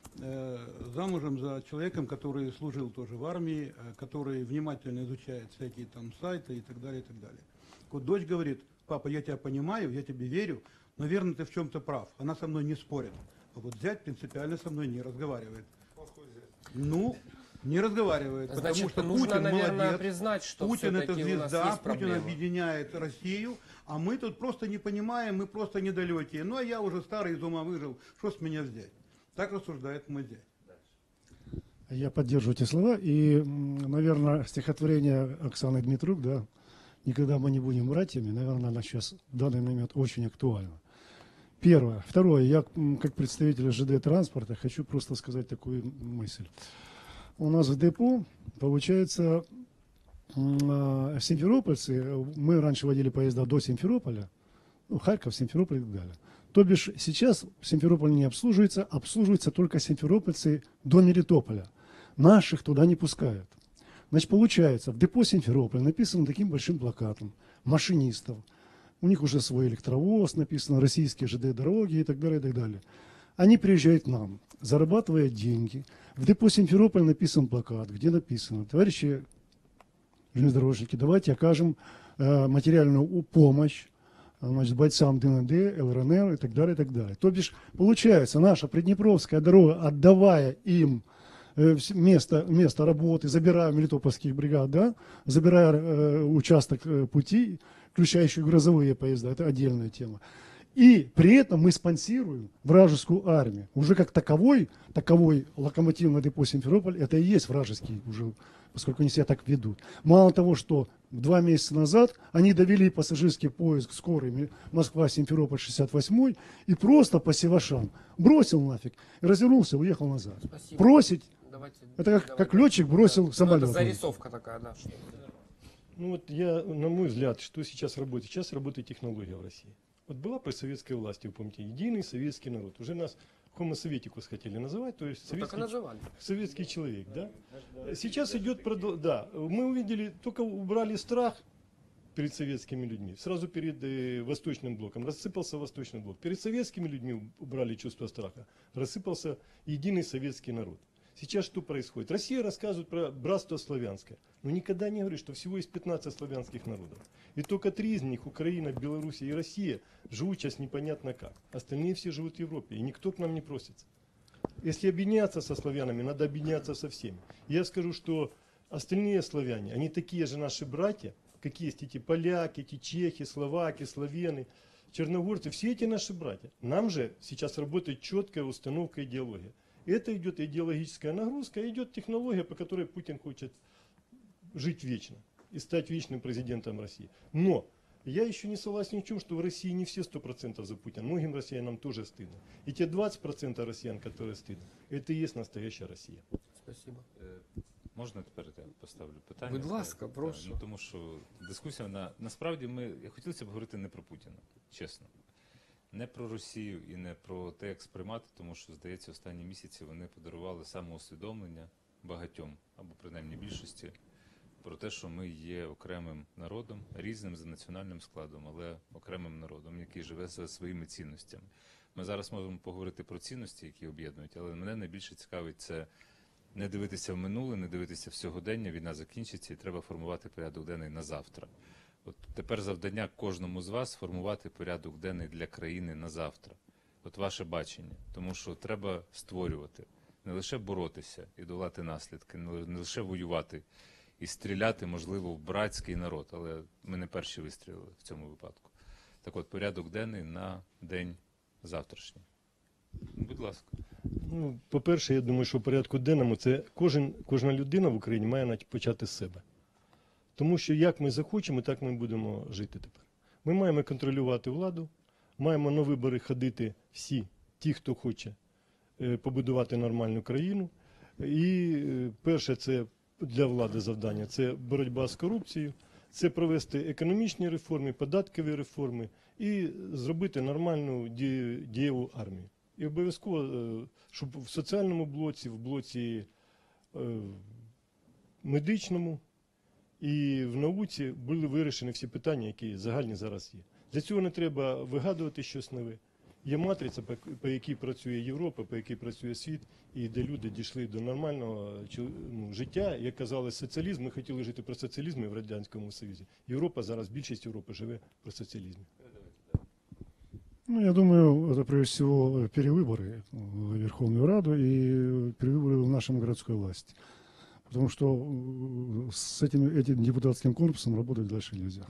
Замужем за человеком, который служил тоже в армии, который внимательно изучает всякие там сайты и так далее, и так далее. Вот дочь говорит: папа, я тебя понимаю, я тебе верю, наверное, ты в чем-то прав. Она со мной не спорит. А вот зять принципиально со мной не разговаривает. Ну, не разговаривает, Значит, потому что нужно, Путин наверное, молодец, признать, что Путин это все-таки у нас звезда, есть Путин проблемы. объединяет Россию, а мы тут просто не понимаем, мы просто недалекие. Ну, а я уже старый, из ума выжил, что с меня взять? Так рассуждает мой дядя. Я поддерживаю эти слова. И, наверное, стихотворение Оксаны Дмитрук, да, «Никогда мы не будем братьями», наверное, она сейчас в данный момент очень актуальна. Первое. Второе. Я, как представитель ЖД-транспорта, хочу просто сказать такую мысль. У нас в депо, получается, симферопольцы, мы раньше водили поезда до Симферополя, ну, Харьков, Симферополь и так далее. То бишь сейчас Симферополь не обслуживается, обслуживаются только симферопольцы до Мелитополя. Наших туда не пускают. Значит, получается, в депо Симферополь написано таким большим плакатом машинистов. У них уже свой электровоз, написано российские ЖД-дороги и так далее, и так далее. Они приезжают к нам, зарабатывая деньги. В депо Симферополь написан плакат, где написано: товарищи железнодорожники, давайте окажем материальную помощь, значит, бойцам ДНД, ЛРНР и так далее, и так далее. То бишь, получается, наша Приднепровская дорога, отдавая им место работы, забирая мелитопольских бригад, да, забирая участок пути, включающий грузовые поезда, это отдельная тема. И при этом мы спонсируем вражескую армию. Уже как таковой локомотивное депо Симферополь, это и есть вражеский уже, поскольку они себя так ведут. Мало того, что 2 месяца назад они довели пассажирский поезд скорый Москва-Симферополь 68 и просто по Севашам бросил нафиг, и развернулся, уехал назад. Спасибо. Бросить, Давайте, это как летчик бросил самолет. Это зарисовка такая, да. Ну вот я, на мой взгляд, что сейчас работает? Сейчас работает технология в России. Вот была при советской власти, вы помните, единый советский народ. Уже нас homo советикус хотели называть, то есть советский человек, да? Сейчас идет, да, мы увидели, только убрали страх перед советскими людьми, сразу перед Восточным блоком, рассыпался Восточный блок. Перед советскими людьми убрали чувство страха, рассыпался единый советский народ. Сейчас что происходит? Россия рассказывает про братство славянское, но никогда не говорит, что всего есть 15 славянских народов. И только 3 из них, Украина, Белоруссия и Россия, живут сейчас непонятно как. Остальные все живут в Европе, и никто к нам не просится. Если объединяться со славянами, надо объединяться со всеми. Я скажу, что остальные славяне, они такие же наши братья, как есть эти поляки, эти чехи, словаки, словены, черногорцы, все эти наши братья. Нам же сейчас работает четкая установка идеологии. Это идет идеологическая нагрузка, идет технология, по которой Путин хочет жить вечно и стать вечным президентом России. Но я еще не согласен в чем, что в России не все 100% за Путина. Многим россиянам тоже стыдно. И те 20% россиян, которые стыдно, это и есть настоящая Россия. Спасибо. Можна тепер я поставлю питання? Будь ласка, Так, прошу. ну, тому що дискусія, насправді хотілося б говорити не про Путіна, чесно. Не про Росію і не про те, як сприймати, тому що, здається, останні місяці вони подарували самоусвідомлення багатьом, або принаймні більшості, про те, що ми є окремим народом, різним за національним складом, але окремим народом, який живе за своїми цінностями. Ми зараз можемо поговорити про цінності, які об'єднують, але мене найбільше цікавить це не дивитися в минуле, не дивитися в сьогодення, війна закінчиться і треба формувати порядок денний на завтра. От тепер завдання кожному з вас формувати порядок денний для країни на завтра. От ваше бачення. Тому що треба створювати, не лише боротися і долати наслідки, не лише воювати і стріляти, можливо, в братський народ, але ми не перші вистрілили в цьому випадку. Так от, порядок денний на день завтрашній. Будь ласка. Ну, по-перше, я думаю, що в порядку денному це кожна людина в Україні має почати з себе. Тому що як ми захочемо, так ми будемо жити тепер. Ми маємо контролювати владу, маємо на вибори ходити всі, ті, хто хоче побудувати нормальну країну. І перше, це для влади завдання, це боротьба з корупцією, це провести економічні реформи, податкові реформи і зробити нормальну дієву армію. І обов'язково, щоб в соціальному блоці, в блоці медичному і в науці були вирішені всі питання, які загальні зараз є. Для цього не треба вигадувати щось нове. Є матриця, по якій працює Європа, по якій працює світ, і де люди дійшли до нормального життя. Як казали, соціалізм, ми хотіли жити при соціалізмі в Радянському Союзі. Європа, зараз більшість Європи живе при соціалізмі. Ну, я думаю, это прежде всего перевыборы в Верховную Раду и перевыборы в нашем городской власти. Потому что с этим депутатским корпусом работать дальше нельзя.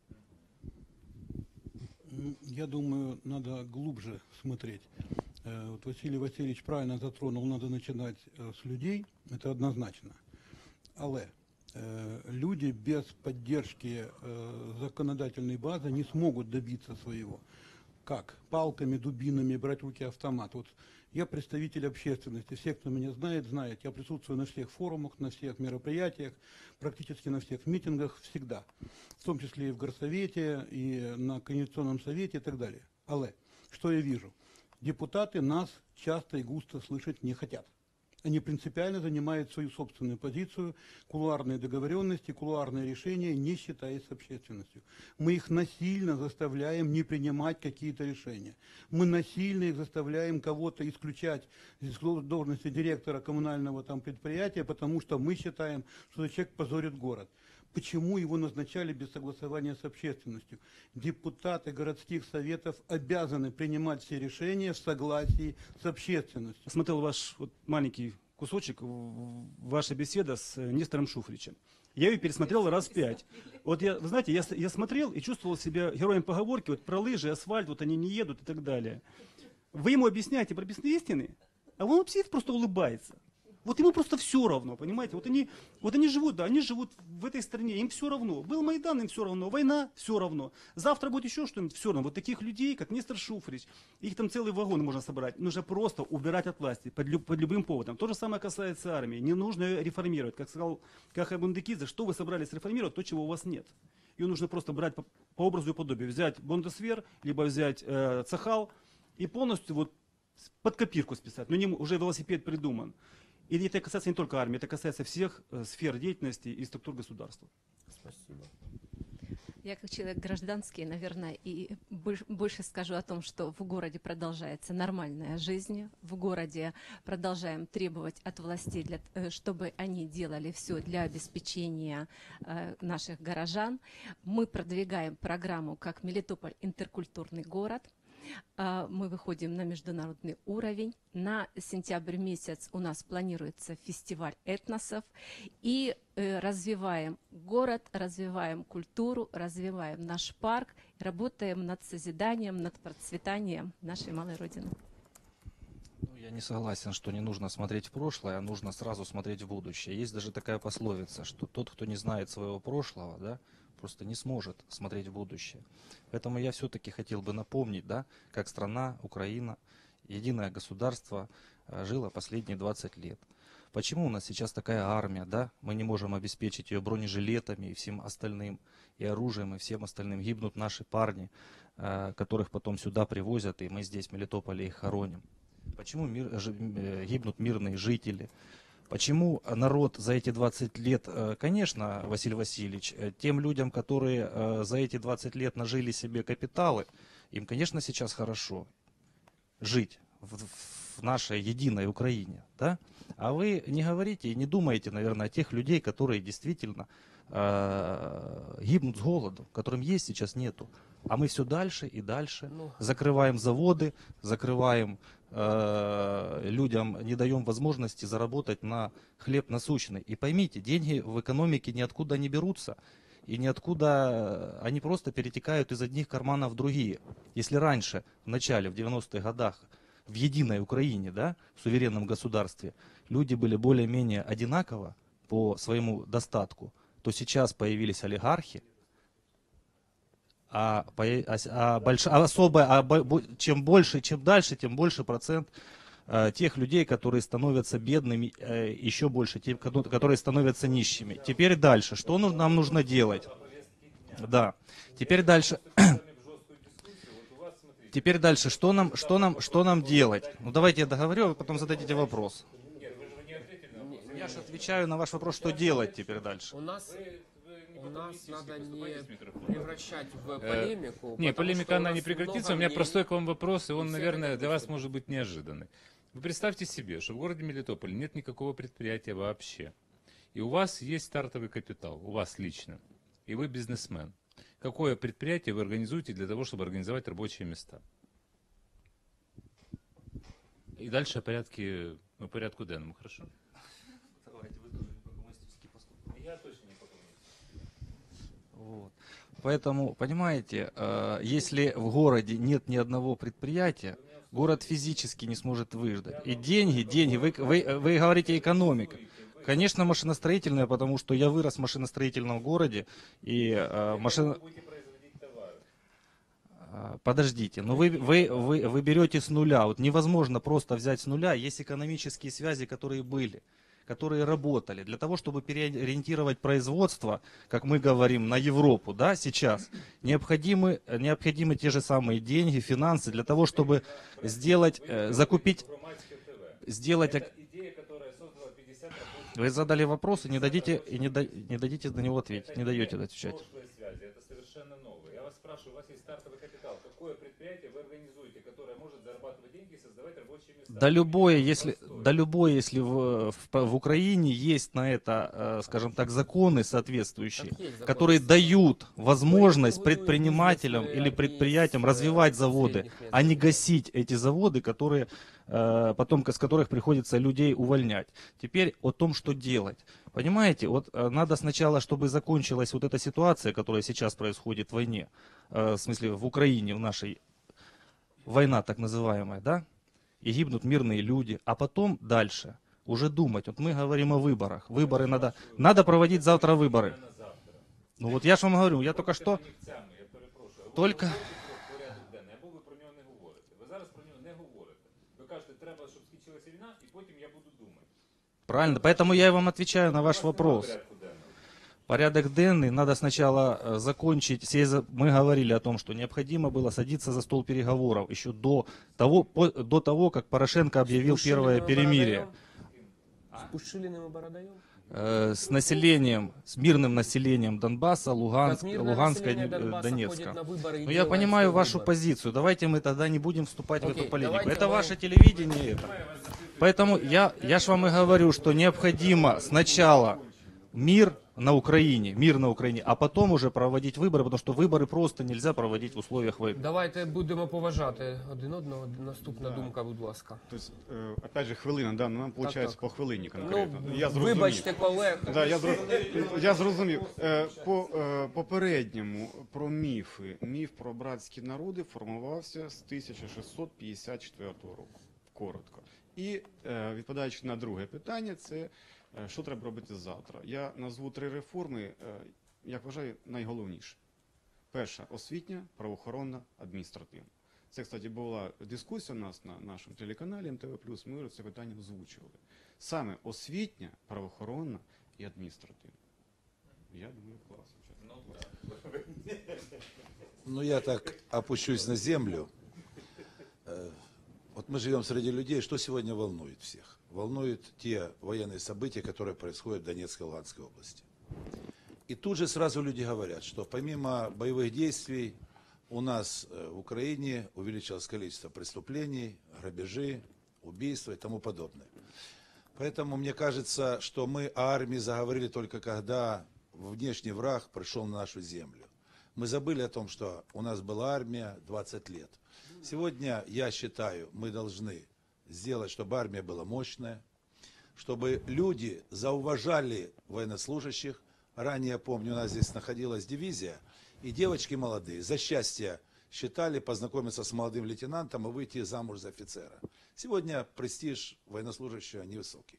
Я думаю, надо глубже смотреть. Вот Василий Васильевич правильно затронул, надо начинать с людей, это однозначно. Але люди без поддержки законодательной базы не смогут добиться своего. Как? Палками, дубинами брать в руки автомат. Вот я представитель общественности, все, кто меня знает, знает. Я присутствую на всех форумах, на всех мероприятиях, практически на всех митингах всегда. В том числе и в горсовете, и на Конституционном совете и так далее. Але, что я вижу? Депутаты нас часто и густо слышать не хотят. Они принципиально занимают свою собственную позицию, кулуарные договоренности, кулуарные решения, не считаясь с общественностью. Мы их насильно заставляем не принимать какие-то решения. Мы насильно их заставляем кого-то исключать из должности директора коммунального предприятия, потому что мы считаем, что этот человек позорит город. Почему его назначали без согласования с общественностью? Депутаты городских советов обязаны принимать все решения в согласии с общественностью. Смотрел ваш маленький кусочек, ваша беседа с Нестором Шуфричем. Я ее пересмотрел раз 5. Вот вы знаете, я смотрел и чувствовал себя героем поговорки, вот про лыжи, асфальт, вот они не едут и так далее. Вы ему объясняете прописные истины, а он сидит просто улыбается. Вот ему просто все равно, понимаете? Вот они живут, да, они живут в этой стране, им все равно. Был Майдан, им все равно, война, все равно. Завтра будет еще что-нибудь, все равно. Вот таких людей, как Нестор Шуфрич, их там целый вагон можно собрать. Нужно просто убирать от власти под любым поводом. То же самое касается армии. Не нужно ее реформировать. Как сказал Каха Бундекидзе, что вы собрались реформировать, то, чего у вас нет. Ее нужно просто брать по образу и подобию. Взять Бундесвер, либо взять Цахал и полностью вот под копирку списать. Но уже велосипед придуман. И это касается не только армии, это касается всех сфер деятельности и структур государства. Спасибо. Я как человек гражданский, наверное, и больше скажу о том, что в городе продолжается нормальная жизнь, в городе продолжаем требовать от властей, чтобы они делали все для обеспечения наших горожан. Мы продвигаем программу как Мелитополь интеркультурный город. Мы выходим на международный уровень. На сентябрь месяц у нас планируется фестиваль этносов. И развиваем город, развиваем культуру, развиваем наш парк, работаем над созиданием, над процветанием нашей малой Родины. Ну, я не согласен, что не нужно смотреть в прошлое, а нужно сразу смотреть в будущее. Есть даже такая пословица, что тот, кто не знает своего прошлого, да, просто не сможет смотреть в будущее. Поэтому я все-таки хотел бы напомнить, да, как страна, Украина, единое государство жило последние 20 лет. Почему у нас сейчас такая армия, да? Мы не можем обеспечить ее бронежилетами и всем остальным, и оружием, и всем остальным. Гибнут наши парни, которых потом сюда привозят, и мы здесь, в Мелитополе, их хороним. Почему гибнут мирные жители? Почему народ за эти 20 лет, конечно, Василий Васильевич, тем людям, которые за эти 20 лет нажили себе капиталы, им, конечно, сейчас хорошо жить в нашей единой Украине, да? А вы не говорите и не думаете, наверное, о тех людей, которые действительно гибнут с голоду, которым есть сейчас нету. А мы все дальше и дальше закрываем заводы, закрываем людям, не даем возможности заработать на хлеб насущный. И поймите, деньги в экономике ниоткуда не берутся. И ниоткуда они просто перетекают из одних карманов в другие. Если раньше, в начале, в 90-х годах, в единой Украине, да, в суверенном государстве, люди были более-менее одинаково по своему достатку, то сейчас появились олигархи, чем больше, чем дальше, тем больше процент тех людей, которые становятся бедными, еще больше, те, которые становятся нищими. Теперь дальше, что нам нужно делать? Да, теперь дальше... Теперь дальше, что нам делать? Ну давайте я договорю, а вы потом зададите вопрос. Я же отвечаю на ваш вопрос, что делать теперь дальше. У нас надо не превращать в полемику. Не, полемика она не прекратится. У меня простой к вам вопрос, и он, наверное, для вас может быть неожиданный. Вы представьте себе, что в городе Мелитополь нет никакого предприятия вообще. И у вас есть стартовый капитал, у вас лично. И вы бизнесмен. Какое предприятие вы организуете для того, чтобы организовать рабочие места? И дальше по порядку денному, хорошо? Давайте, вы тоже не по-коммунистически поступаете. Я точно не по-коммунистически. Вот. Поэтому, понимаете, если в городе нет ни одного предприятия, город физически не сможет выждать. И деньги, вы говорите экономика. Конечно, машиностроительная, потому что я вырос в машиностроительном городе, и Подождите, но вы берете с нуля. Вот невозможно просто взять с нуля. Есть экономические связи, которые были, которые работали. Для того, чтобы переориентировать производство, как мы говорим, на Европу, да, сейчас, необходимы те же самые деньги, финансы, для того, чтобы сделать. Вы задали вопрос и не дадите на него ответить, не даете отвечать. Это совершенно новое. Я вас спрашиваю, у вас есть стартовый капитал. Какое предприятие вы организуете, которое может зарабатывать деньги и создавать рабочие места? Да любое, если в Украине есть на это, скажем так, законы соответствующие, которые дают возможность предпринимателям или предприятиям развивать заводы, а не гасить эти заводы, которые потом с которых приходится людей увольнять. Теперь о том, что делать. Понимаете, вот надо сначала, чтобы закончилась вот эта ситуация, которая сейчас происходит в войне, в смысле в Украине, в нашей война так называемая, да, и гибнут мирные люди, а потом дальше уже думать. Вот мы говорим о выборах. Выборы надо проводить завтра выборы. Ну вот я же вам говорю, я только что... Только... Правильно, поэтому я и вам отвечаю на ваш вопрос. Порядок денный, надо сначала закончить, мы говорили о том, что необходимо было садиться за стол переговоров еще до того, как Порошенко объявил первое перемирие. С Пушилиным и Бородаем? с населением, с мирным населением Донбасса, Как мирное Луганска, население Донбасса ходит Донецка. на выборы и Ну, я делает понимаю свои вашу выборы. позицию. Давайте мы тогда не будем вступать в Окей, эту политику. давайте Это мы- ваше телевидение. Это. Поэтому я ж вам и говорю, что необходимо сначала мир на Украине, а потом уже проводить выборы, потому что выборы просто нельзя проводить в условиях войны. Давайте будемо поважати один одного. Наступна думка, будь ласка. Тобто, опять же, хвилина, да, ну, нам виходить так. по хвилині конкретно. Ну, Я зрозумів. вибачте, колег. Да, я зрозумів. По попередньому про міфи. Міф про братські народи формувався з 1654 року. Коротко. І відповідаючи на друге питання, це що треба робити завтра. Я назву 3 реформи, як вважаю, найголовніше. Перша – освітня, правоохоронна, адміністративна. Це, кстати, була дискусія у нас на нашому телеканалі МТВ+, ми це питання озвучували. Саме освітня, правоохоронна і адміністративна. Я думаю, класно. Ну, я так опущусь на землю. Вот мы живем среди людей, что сегодня волнует всех? Волнуют те военные события, которые происходят в Донецкой и Луганской области. И тут же сразу люди говорят, что помимо боевых действий у нас в Украине увеличилось количество преступлений, грабежи, убийства и тому подобное. Поэтому мне кажется, что мы о армии заговорили только когда внешний враг пришел на нашу землю. Мы забыли о том, что у нас была армия 20 лет. Сегодня, я считаю, мы должны сделать, чтобы армия была мощная, чтобы люди зауважали военнослужащих. Ранее, я помню, у нас здесь находилась дивизия, и девочки молодые за счастье считали познакомиться с молодым лейтенантом и выйти замуж за офицера. Сегодня престиж военнослужащего невысокий.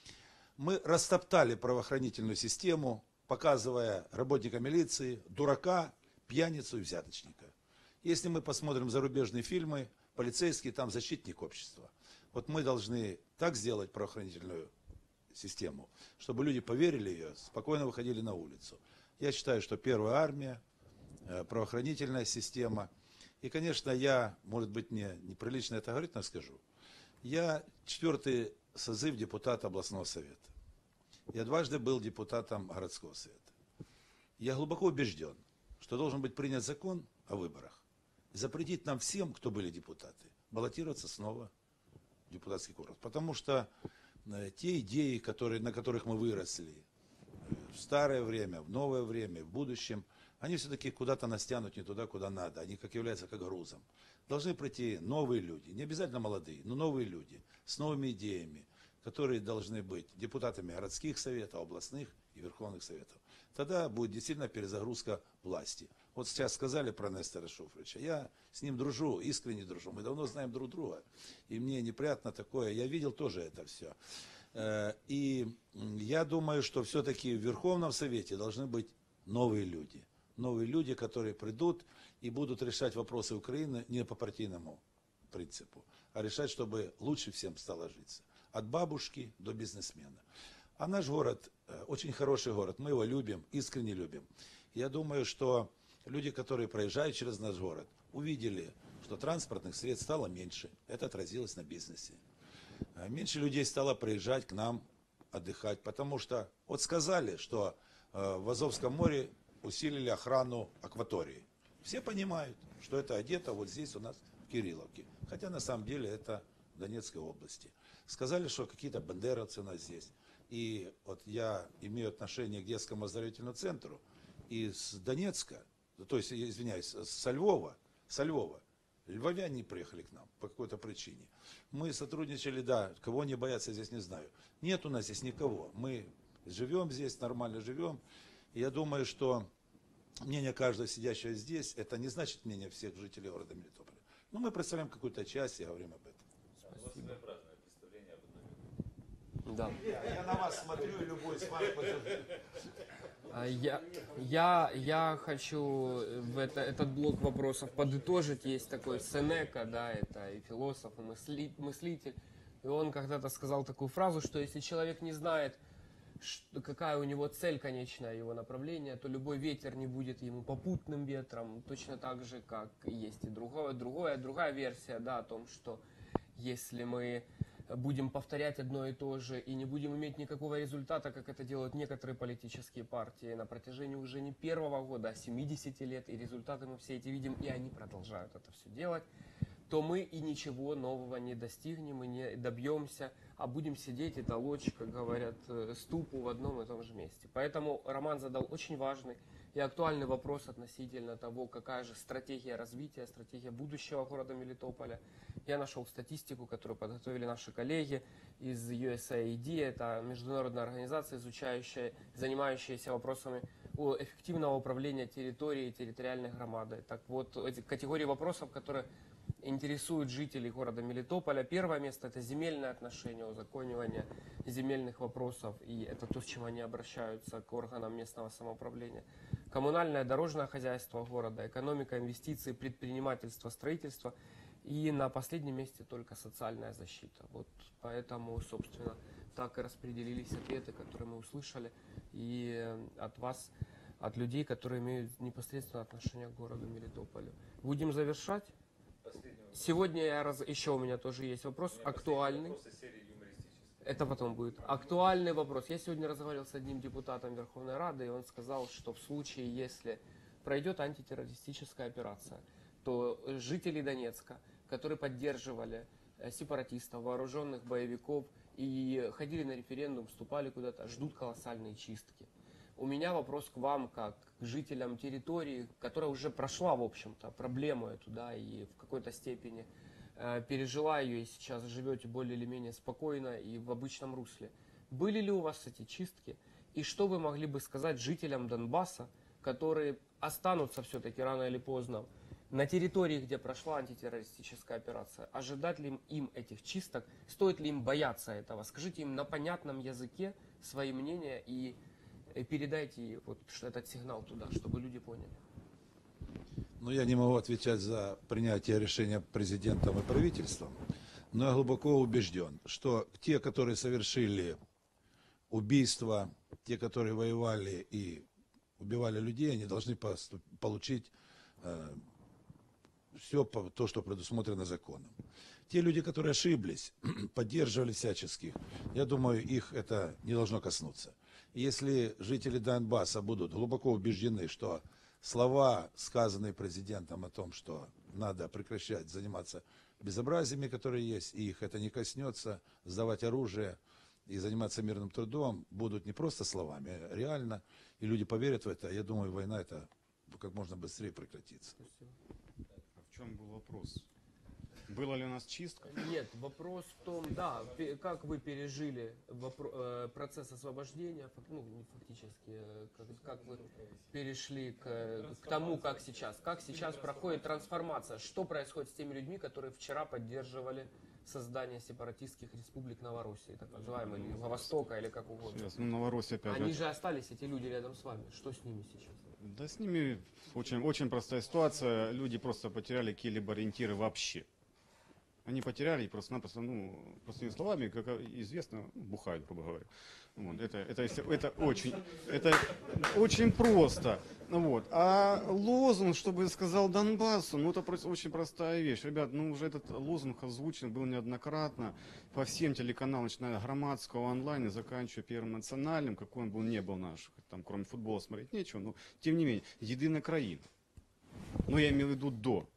Мы растоптали правоохранительную систему, показывая работника милиции, дурака, пьяницу и взяточника. Если мы посмотрим зарубежные фильмы, полицейский там защитник общества. Вот мы должны так сделать правоохранительную систему, чтобы люди поверили ее, спокойно выходили на улицу. Я считаю, что первая армия, правоохранительная система. И, конечно, я, может быть, мне неприлично это говорить, но скажу. Я 4-й созыв депутата областного совета. Я дважды был депутатом городского совета. Я глубоко убежден, что должен быть принят закон о выборах. И запретить нам всем, кто были депутаты, баллотироваться снова в депутатский корпус. Потому что те идеи, на которых мы выросли в старое время, в новое время, в будущем, они все-таки куда-то нас тянут не туда, куда надо. Они как являются как грузом. Должны прийти новые люди, не обязательно молодые, но новые люди с новыми идеями, которые должны быть депутатами городских советов, областных и верховных советов. Тогда будет действительно перезагрузка власти. Вот сейчас сказали про Нестора Шуфрича. Я с ним дружу, искренне дружу. Мы давно знаем друг друга. И мне неприятно такое. Я видел тоже это все. И я думаю, что все-таки в Верховном Совете должны быть новые люди. Новые люди, которые придут и будут решать вопросы Украины не по партийному принципу, а решать, чтобы лучше всем стало житься. От бабушки до бизнесмена. А наш город очень хороший город. Мы его любим, искренне любим. Я думаю, что люди, которые проезжают через наш город, увидели, что транспортных средств стало меньше. Это отразилось на бизнесе. Меньше людей стало приезжать к нам отдыхать, потому что вот сказали, что в Азовском море усилили охрану акватории. Все понимают, что это где-то вот здесь у нас в Кирилловке. Хотя на самом деле это в Донецкой области. Сказали, что какие-то бандеровцы у нас здесь. И вот я имею отношение к детскому оздоровительному центру. И с Донецка, то есть, извиняюсь, со Львова, львовяне приехали к нам по какой-то причине. Мы сотрудничали, да, кого не боятся, здесь не знаю. Нет у нас здесь никого. Мы живем здесь, нормально живем. И я думаю, что мнение каждого сидящего здесь, это не значит мнение всех жителей города Мелитополя. Но мы представляем какую-то часть и говорим об этом. Да. Я на вас смотрю и любой с вами Я хочу этот блок вопросов подытожить. Есть такой Сенека, да, это и философ, и мыслитель. И он когда-то сказал такую фразу, что если человек не знает, какая у него цель конечная, его направление, то любой ветер не будет ему попутным ветром. Точно так же, как есть и другая версия, да, о том, что если мы будем повторять одно и то же и не будем иметь никакого результата, как это делают некоторые политические партии на протяжении уже не первого года, а 70 лет, и результаты мы все эти видим, и они продолжают это все делать, то мы и ничего нового не достигнем и не добьемся, а будем сидеть и толочь, как говорят, ступу в одном и том же месте. Поэтому Роман задал очень важный и актуальный вопрос относительно того, какая же стратегия развития, стратегия будущего города Мелитополя. Я нашел статистику, которую подготовили наши коллеги из USAID, это международная организация, изучающая, занимающаяся вопросами эффективного управления территорией и территориальной громадой. Так вот, эти категории вопросов, которые интересуют жителей города Мелитополя. Первое место – это земельные отношения, узаконивание земельных вопросов, и это то, с чем они обращаются к органам местного самоуправления. Коммунальное дорожное хозяйство города, экономика, инвестиции, предпринимательство, строительство. И на последнем месте только социальная защита. Вот поэтому, собственно, так и распределились ответы, которые мы услышали и от вас, от людей, которые имеют непосредственное отношение к городу Мелитополю. Будем завершать. Сегодня еще у меня тоже есть вопрос, актуальный. Это потом будет. Актуальный вопрос. Я сегодня разговаривал с одним депутатом Верховной Рады, и он сказал, что в случае, если пройдет антитеррористическая операция, то жители Донецка, которые поддерживали сепаратистов, вооруженных боевиков и ходили на референдум, вступали куда-то, ждут колоссальные чистки. У меня вопрос к вам, как к жителям территории, которая уже прошла, в общем-то, проблему эту, да, и в какой-то степени пережила ее, и сейчас живете более или менее спокойно и в обычном русле. Были ли у вас эти чистки? И что вы могли бы сказать жителям Донбасса, которые останутся все-таки рано или поздно на территории, где прошла антитеррористическая операция? Ожидать ли им этих чисток? Стоит ли им бояться этого? Скажите им на понятном языке свои мнения и передайте вот этот сигнал туда, чтобы люди поняли. Ну, я не могу отвечать за принятие решения президентом и правительством, но я глубоко убежден, что те, которые совершили убийства, те, которые воевали и убивали людей, они должны получить все то, что предусмотрено законом. Те люди, которые ошиблись, поддерживали всяческих, я думаю, их это не должно коснуться. Если жители Донбасса будут глубоко убеждены, что слова, сказанные президентом о том, что надо прекращать заниматься безобразиями, которые есть, и их это не коснется, сдавать оружие и заниматься мирным трудом, будут не просто словами, а реально, и люди поверят в это, я думаю, война это как можно быстрее прекратится. А в чем был вопрос? Была ли у нас чистка? Нет, вопрос в том, да, как вы пережили процесс освобождения, ну, не фактически, как вы перешли к тому, как сейчас проходит трансформация, что происходит с теми людьми, которые вчера поддерживали создание сепаратистских республик Новороссии, так называемой, или Востока, или как угодно. Сейчас, ну, Новороссия опять. Они же остались, эти люди рядом с вами. Что с ними сейчас? Да с ними очень, очень простая ситуация. Люди просто потеряли какие-либо ориентиры вообще. Они потеряли просто-напросто, ну, простыми словами, как известно, бухают, грубо говоря. Вот, это очень просто. Вот. А лозунг, чтобы сказал Донбассу, ну, это очень простая вещь. Ребят, ну, уже этот лозунг озвучен был неоднократно по всем телеканалам, начиная от Громадского онлайн и заканчивая Первым национальным, какой он был, не был наш. Там, кроме футбола, смотреть нечего, но, тем не менее, единая краина. Ну, я имел в виду до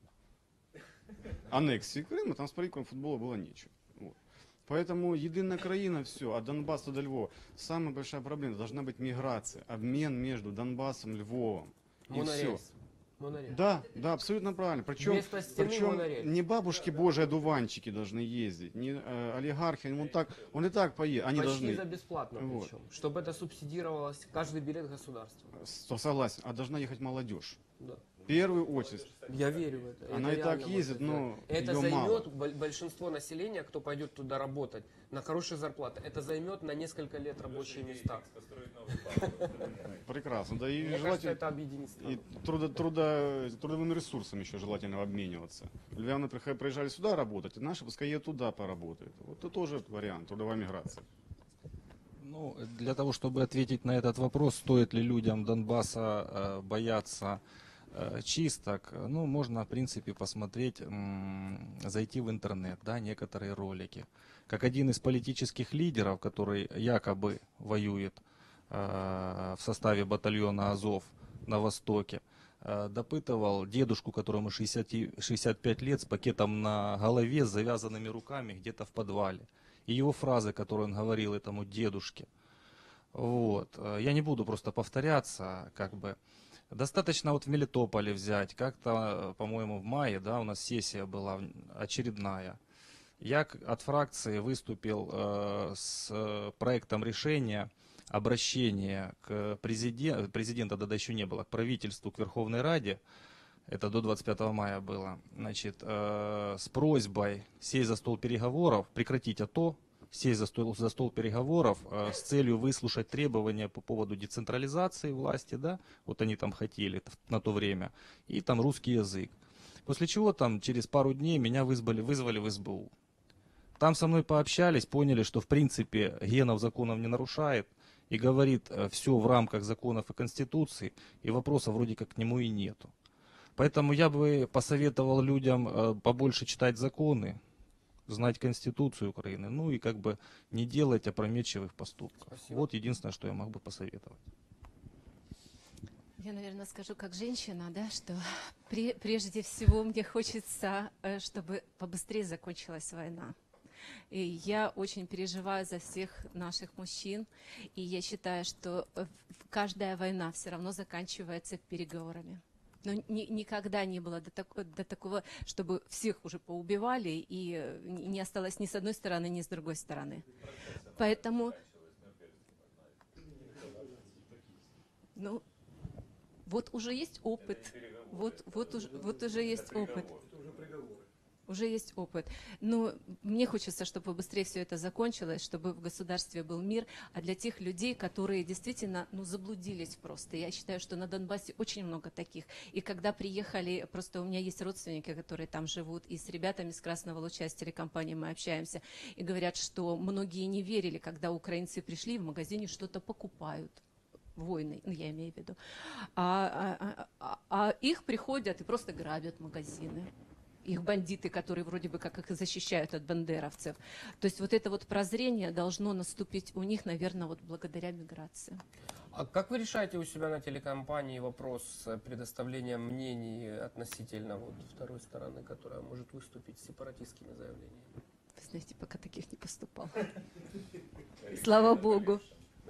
аннексии Крыма, там, смотри, кроме футбола было нечего. Вот. Поэтому единая краина, все, от Донбасса до Львова. Самая большая проблема должна быть миграция, обмен между Донбассом и Львовом. И все. Монорельс. Да, абсолютно правильно. Причем монорельс. не бабушки божьи, одуванчики должны ездить, не олигархи, он и так поедет, они Почти должны. за бесплатно Вот. причем, чтобы это субсидировалось, каждый билет государства. Согласен, а должна ехать молодежь. Да. В первую очередь. Я верю в это. Она Это и так реально ездит, может но сделать. Это её мало. займет большинство населения, кто пойдет туда работать, на хорошие зарплаты. Это займет на несколько лет рабочие места. Прекрасно. Да и Мне кажется, желательно это объединит страну. и трудовыми ресурсами еще желательно обмениваться. Львовны приезжали сюда работать, а наши пускай едут туда поработают. Вот это тоже вариант, трудовая миграция. Ну, для того, чтобы ответить на этот вопрос, стоит ли людям Донбасса бояться чисток, ну, можно, в принципе, посмотреть, зайти в интернет, да, некоторые ролики. как один из политических лидеров, который якобы воюет в составе батальона Азов на Востоке, допытывал дедушку, которому 65 лет, с пакетом на голове, с завязанными руками где-то в подвале. И его фразы, которые он говорил этому дедушке. Вот. Я не буду просто повторяться, как бы. Достаточно вот в Мелитополе взять, как-то, по-моему, в мае, да, у нас сессия была очередная. Я от фракции выступил с проектом решения обращения к президента тогда еще не было, к правительству, к Верховной Раде, это до 25 мая было, значит, с просьбой сесть за стол переговоров, прекратить АТО, сесть за стол переговоров с целью выслушать требования по поводу децентрализации власти, да, вот они там хотели на то время, и там русский язык. После чего там через пару дней меня вызвали в СБУ. Там со мной пообщались, поняли, что в принципе Генов законов не нарушает и говорит все в рамках законов и Конституции, и вопросов вроде как к нему и нету. Поэтому я бы посоветовал людям побольше читать законы, знать Конституцию Украины, ну и как бы не делать опрометчивых поступков. Спасибо. Вот единственное, что я мог бы посоветовать. Я, наверное, скажу как женщина, да, что прежде всего мне хочется, чтобы побыстрее закончилась война. И я очень переживаю за всех наших мужчин, и я считаю, что каждая война все равно заканчивается переговорами. Но никогда не было до такого, чтобы всех уже поубивали, и не осталось ни с одной стороны, ни с другой стороны. Поэтому, ну, вот уже есть опыт, вот уже есть опыт. Уже есть опыт. Но мне хочется, чтобы побыстрее все это закончилось, чтобы в государстве был мир. А для тех людей, которые действительно заблудились просто. Я считаю, что на Донбассе очень много таких. И когда приехали, просто у меня есть родственники, которые там живут, и с ребятами с Красного Луча, с телекомпанией мы общаемся, и говорят, что многие не верили, когда украинцы пришли в магазине что-то покупают. Войны, я имею в виду. А их приходят и просто грабят магазины. Их бандиты, которые вроде бы как их защищают от бандеровцев. То есть вот это вот прозрение должно наступить у них, наверное, вот благодаря миграции. А как вы решаете у себя на телекомпании вопрос с предоставлением мнений относительно вот второй стороны, которая может выступить с сепаратистскими заявлениями? Вы знаете, пока таких не поступало. Слава Богу.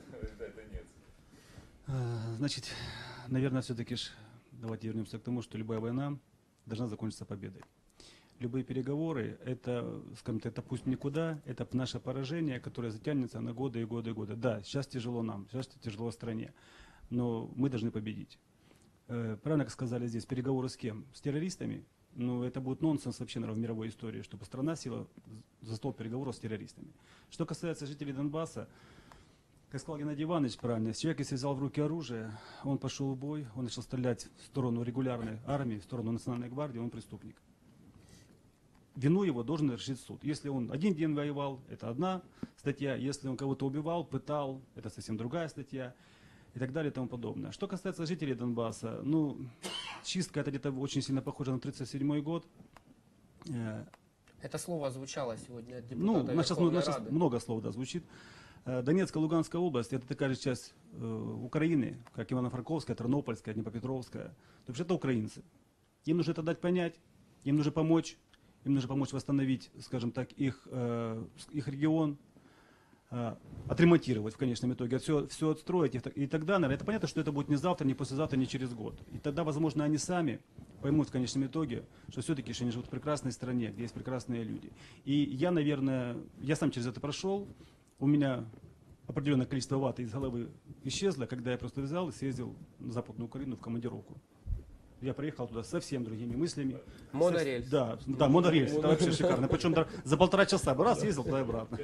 Значит, наверное, все-таки давайте вернемся к тому, что любая война должна закончиться победой. Любые переговоры, это, скажем так, это пусть никуда, это наше поражение, которое затянется на годы и годы и годы. Да, сейчас тяжело нам, сейчас тяжело стране, но мы должны победить. Правильно как сказали здесь, переговоры с кем? С террористами? Ну, это будет нонсенс вообще, наверное, в мировой истории, чтобы страна села за стол переговоров с террористами. Что касается жителей Донбасса, как сказал Геннадий Иванович правильно, человек, если взял в руки оружие, он пошел в бой, он начал стрелять в сторону регулярной армии, в сторону национальной гвардии, он преступник. Вину его должен решить суд. Если он один день воевал, это одна статья. Если он кого-то убивал, пытал, это совсем другая статья. И так далее и тому подобное. Что касается жителей Донбасса, ну, чистка это где-то очень сильно похоже на 1937 год. Это слово звучало сегодня от депутата Ну, у нас Верховной сейчас Рады. много слов звучит. Донецкая, Луганская область, это такая же часть Украины, как Ивано-Франковская, Тернопольская, Днепропетровская. То есть это украинцы. Им нужно это дать понять, им нужно помочь восстановить, скажем так, их регион, отремонтировать в конечном итоге, все отстроить. И тогда, наверное, это понятно, что это будет не завтра, не послезавтра, не через год. И тогда, возможно, они сами поймут в конечном итоге, что все-таки они живут в прекрасной стране, где есть прекрасные люди. И я, наверное, я сам через это прошел, у меня определенное количество ваты из головы исчезло, когда я просто взял и съездил на Западную Украину в командировку. Я приехал туда совсем другими мыслями. Монорельс. Да, монорельс. Это вообще шикарно. Причем за 1,5 часа раз ездил туда и обратно.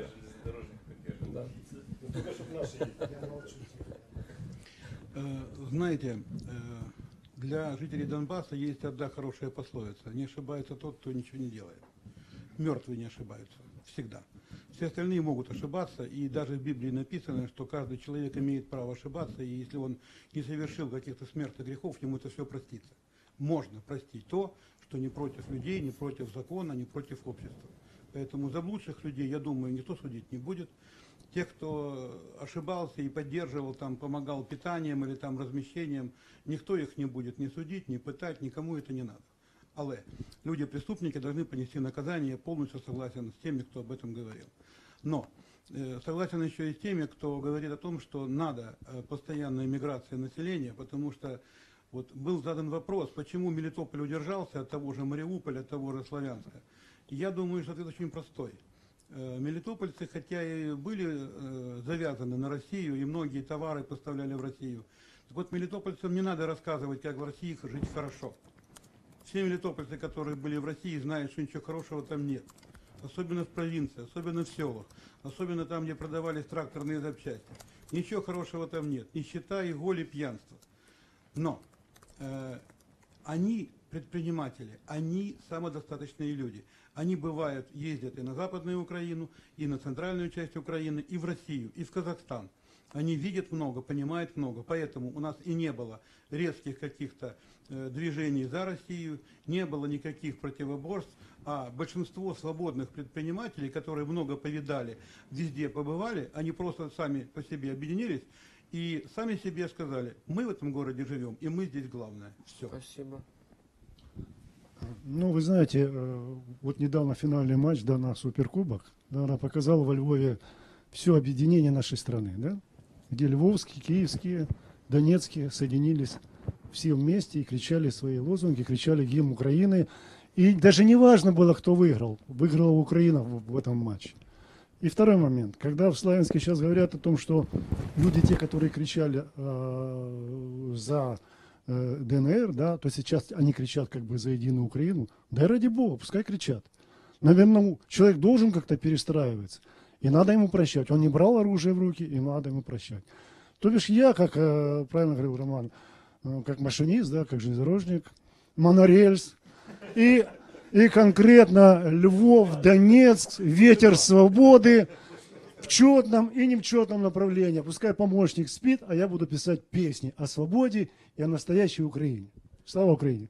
Знаете, для жителей Донбасса есть одна хорошая пословица. Не ошибается тот, кто ничего не делает. Мертвые не ошибаются. Всегда. Все остальные могут ошибаться, и даже в Библии написано, что каждый человек имеет право ошибаться, и если он не совершил каких-то смертных грехов, ему это все простится. Можно простить то, что не против людей, не против закона, не против общества. Поэтому заблудших людей, я думаю, никто судить не будет. Тех, кто ошибался и поддерживал, там, помогал питанием или там, размещением, никто их не будет ни судить, ни пытать, никому это не надо. Але люди-преступники должны понести наказание, я полностью согласен с теми, кто об этом говорил. Но согласен еще и с теми, кто говорит о том, что надо постоянная миграция населения, потому что вот был задан вопрос, почему Мелитополь удержался от того же Мариуполя, от того же Славянска. И я думаю, что ответ очень простой. Мелитопольцы, хотя и были завязаны на Россию, и многие товары поставляли в Россию, так вот мелитопольцам не надо рассказывать, как в России жить хорошо. Все мелитопольцы, которые были в России, знают, что ничего хорошего там нет. Особенно в провинции, особенно в селах, особенно там, где продавались тракторные запчасти. Ничего хорошего там нет. Нищета, иголь, пьянство. Но они, предприниматели, они самодостаточные люди. Они бывают, ездят и на Западную Украину, и на центральную часть Украины, и в Россию, и в Казахстан. Они видят много, понимают много. Поэтому у нас и не было резких каких-то движений за Россию, не было никаких противоборств, а большинство свободных предпринимателей, которые много повидали, везде побывали, они просто сами по себе объединились и сами себе сказали, мы в этом городе живем, и мы здесь главное. Все. Спасибо. Ну, вы знаете, вот недавно финальный матч, да, на Суперкубок, да, она показала во Львове все объединение нашей страны, да, где львовские, киевские, донецкие соединились все вместе и кричали свои лозунги, кричали гимн Украины. И даже не важно было, кто выиграл. Выиграла Украина в этом матче. И второй момент. Когда в Славянске сейчас говорят о том, что люди, те, которые кричали за ДНР, да, то сейчас они кричат как бы за единую Украину. Да и ради бога, пускай кричат. Наверное, человек должен как-то перестраиваться. И надо ему прощать. Он не брал оружие в руки, и надо ему прощать. То бишь я, как правильно говорил Роман, как машинист, да, как железнодорожник, монорельс, и конкретно Львов, Донецк, ветер свободы в четном и не в четном направлении. Пускай помощник спит, а я буду писать песни о свободе и о настоящей Украине. Слава Украине!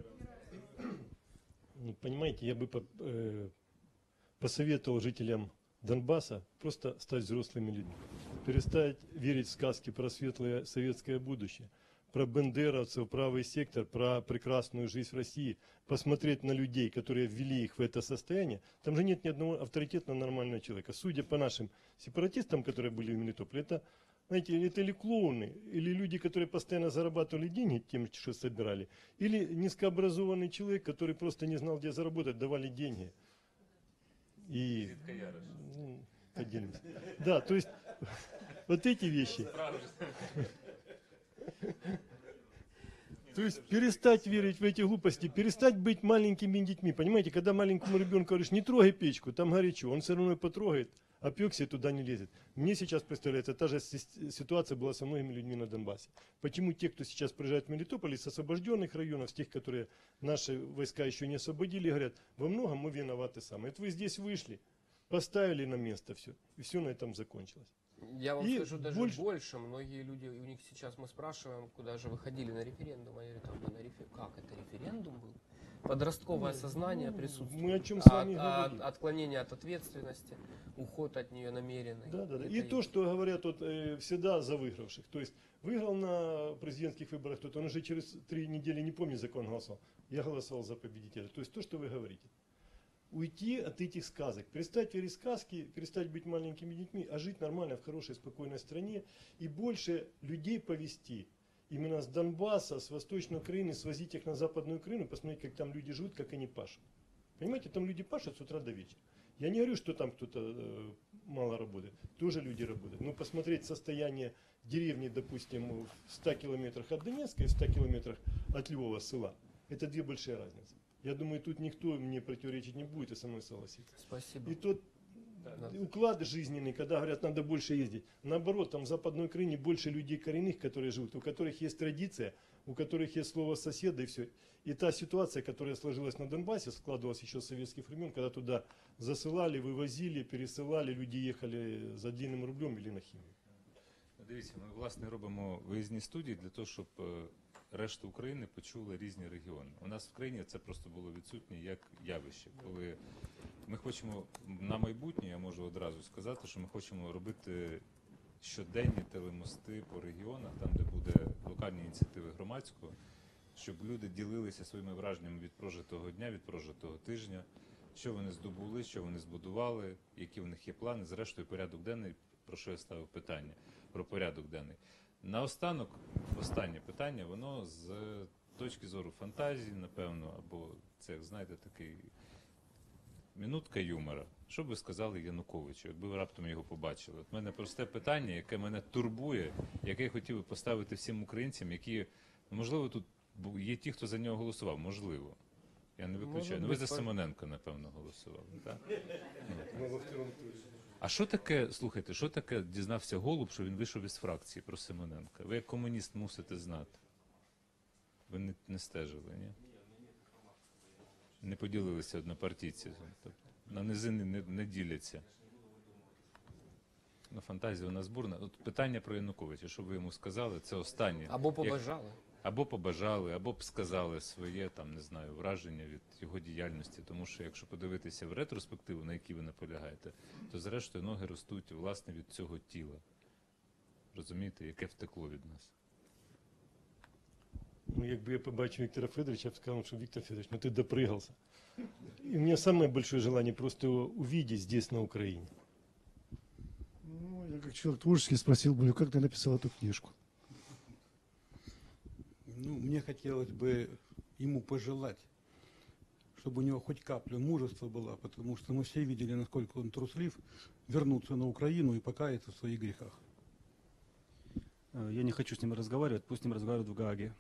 Понимаете, я бы посоветовал жителям Донбасса просто стать взрослыми людьми. Перестать верить в сказки про светлое советское будущее, про бендеровцев, правый сектор, про прекрасную жизнь в России, посмотреть на людей, которые ввели их в это состояние. Там же нет ни одного авторитетного нормального человека. Судя по нашим сепаратистам, которые были в Мелитополе, это, знаете, это или клоуны, или люди, которые постоянно зарабатывали деньги тем, что собирали, или низкообразованный человек, который просто не знал, где заработать, давали деньги. И поделимся. Да, то есть вот эти вещи. То есть перестать верить в эти глупости, перестать быть маленькими детьми. Понимаете, когда маленькому ребенку говоришь, не трогай печку, там горячо, он все равно потрогает, опекся и туда не лезет. Мне сейчас представляется, та же ситуация была со многими людьми на Донбассе. Почему те, кто сейчас приезжает в Мелитополь из освобожденных районов, с тех, которые наши войска еще не освободили, говорят, во многом мы виноваты сами. Это вы здесь вышли, поставили на место все, и все на этом закончилось. Я вам И скажу даже больше. Многие люди, у них сейчас мы спрашиваем, куда же вы ходили на референдум, они говорят, как это референдум был? Подростковое сознание присутствует. Мы о чем с вами говорим. Отклонение от ответственности, уход от нее намеренный. Да. И Это то, что говорят вот, всегда за выигравших. То есть выиграл на президентских выборах кто-то, он уже через 3 недели не помнит, за кого он голосовал. Я голосовал за победителя. То есть то, что вы говорите. Уйти от этих сказок, перестать верить в сказки, перестать быть маленькими детьми, а жить нормально в хорошей, спокойной стране и больше людей повести именно с Донбасса, с Восточной Украины, свозить их на Западную Украину, посмотреть, как там люди живут, как они пашут. Понимаете, там люди пашут с утра до вечера. Я не говорю, что там кто-то мало работает, тоже люди работают. Но посмотреть состояние деревни, допустим, в 100 километрах от Донецка и в 100 километрах от Львова села, это две большие разницы. Я думаю, тут никто мне противоречить не будет и со мной согласится. Спасибо. И тот уклад жизненный, когда говорят, надо больше ездить. Наоборот, там в Западной Украине больше людей коренных, которые живут, у которых есть традиция, у которых есть слово соседа и все. И та ситуация, которая сложилась на Донбассе, складывалась еще с советских времен, когда туда засылали, вывозили, пересылали, люди ехали за длинным рублем или на химию. Дивіться, ми власне робимо виїзні студії для того, щоб решта України почули різні регіони. У нас в країні це просто було відсутнє як явище. Коли ми хочемо на майбутнє, я можу одразу сказати, що ми хочемо робити щоденні телемости по регіонах, там де буде локальні ініціативи громадського, щоб люди ділилися своїми враженнями від прожитого дня, від прожитого тижня, що вони здобули, що вони збудували, які в них є плани, зрештою порядок денний, про що я ставив питання, про порядок денний. Наостанок, останнє питання, воно з точки зору фантазії, напевно, або це, як знаєте, такий минутка юмора. Що б ви сказали Януковичу, якби ви раптом його побачили? От в мене просте питання, яке мене турбує, яке я хотів би поставити всім українцям, які, можливо, тут є ті, хто за нього голосував, можливо. Я не виключаю. Ну, ви за Симоненка, напевно, голосували, так? А що таке, слухайте, що таке дізнався Голуб, що він вийшов із фракції про Симоненка? Ви як комуніст мусите знати. Ви не стежили, ні? Не поділилися однопартійці. Тобто, на низини не діляться. Ну, фантазія у нас бурна. От питання про Януковича, що ви йому сказали, це останнє. Або побажали. Або побажали, або б сказали своє, там, не знаю, враження від його діяльності. Тому що, якщо подивитися в ретроспективу, на якій ви наполягаєте, то зрештою ноги ростуть, власне, від цього тіла. Розумієте, яке втекло від нас. Ну, якби я побачив Віктора Федоровича, я б сказал, что Виктор Федорович, ну ты допрыгался. И у меня самое большое желание просто его увидеть здесь, на Украине. Ну, я как человек творческий спросил бы, как ты написал эту книжку? Ну, мне хотелось бы ему пожелать, чтобы у него хоть капля мужества была, потому что мы все видели, насколько он труслив, вернуться на Украину и покаяться в своих грехах. Я не хочу с ним разговаривать, пусть с ним разговаривают в Гааге.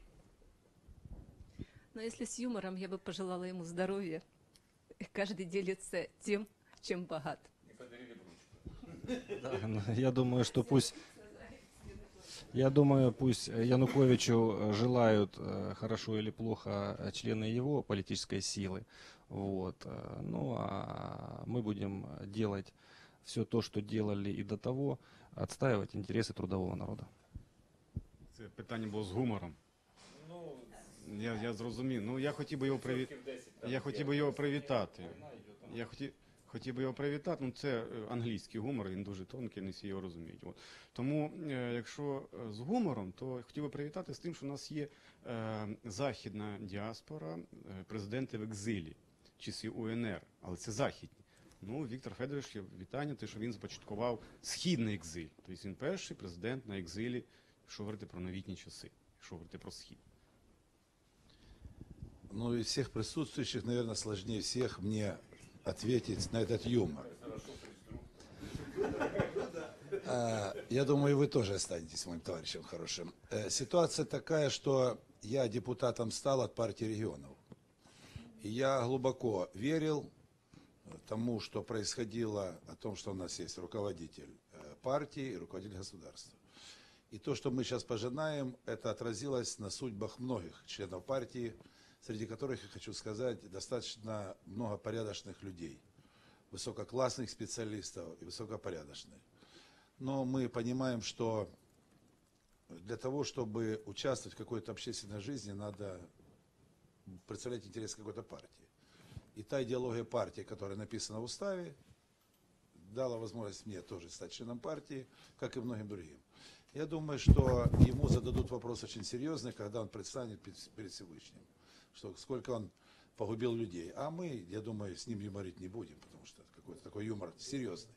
Но если с юмором, я бы пожелала ему здоровья. И каждый делится тем, чем богат. Да, ну, я думаю, что пусть Януковичу желают хорошо или плохо члены его политической силы. Вот. Ну а мы будем делать все то, что делали и до того, отстаивать интересы трудового народа. Це питання було з гумором. Я зрозумів. Ну, я хотів би його привітати. Хотів би його привітати. Ну, це англійський гумор, він дуже тонкий, не всі його розуміють. От. Тому, якщо з гумором, то хотів би привітати з тим, що у нас є західна діаспора, президенти в екзилі, часи УНР, але це західні. Ну, Віктор Федорович, вітання, те, що він започаткував східний екзиль. Тобто він перший президент на екзилі, якщо говорити про новітні часи, якщо говорити про схід. Ну, из всех присутствующих, наверное, сложнее всех мне ответить на этот юмор. Я думаю, вы тоже останетесь моим товарищем хорошим. Ситуация такая, что я депутатом стал от партии регионов. И я глубоко верил тому, что происходило, о том, что у нас есть руководитель партии и руководитель государства. И то, что мы сейчас пожинаем, это отразилось на судьбах многих членов партии, среди которых, я хочу сказать, достаточно много порядочных людей, высококлассных специалистов и высокопорядочных. Но мы понимаем, что для того, чтобы участвовать в какой-то общественной жизни, надо представлять интерес какой-то партии. И та идеология партии, которая написана в уставе, дала возможность мне тоже стать членом партии, как и многим другим. Я думаю, что ему зададут вопрос очень серьезный, когда он предстанет перед Всевышним, что сколько он погубил людей. А мы, я думаю, с ним юморить не будем, потому что это какой-то такой юмор серьезный.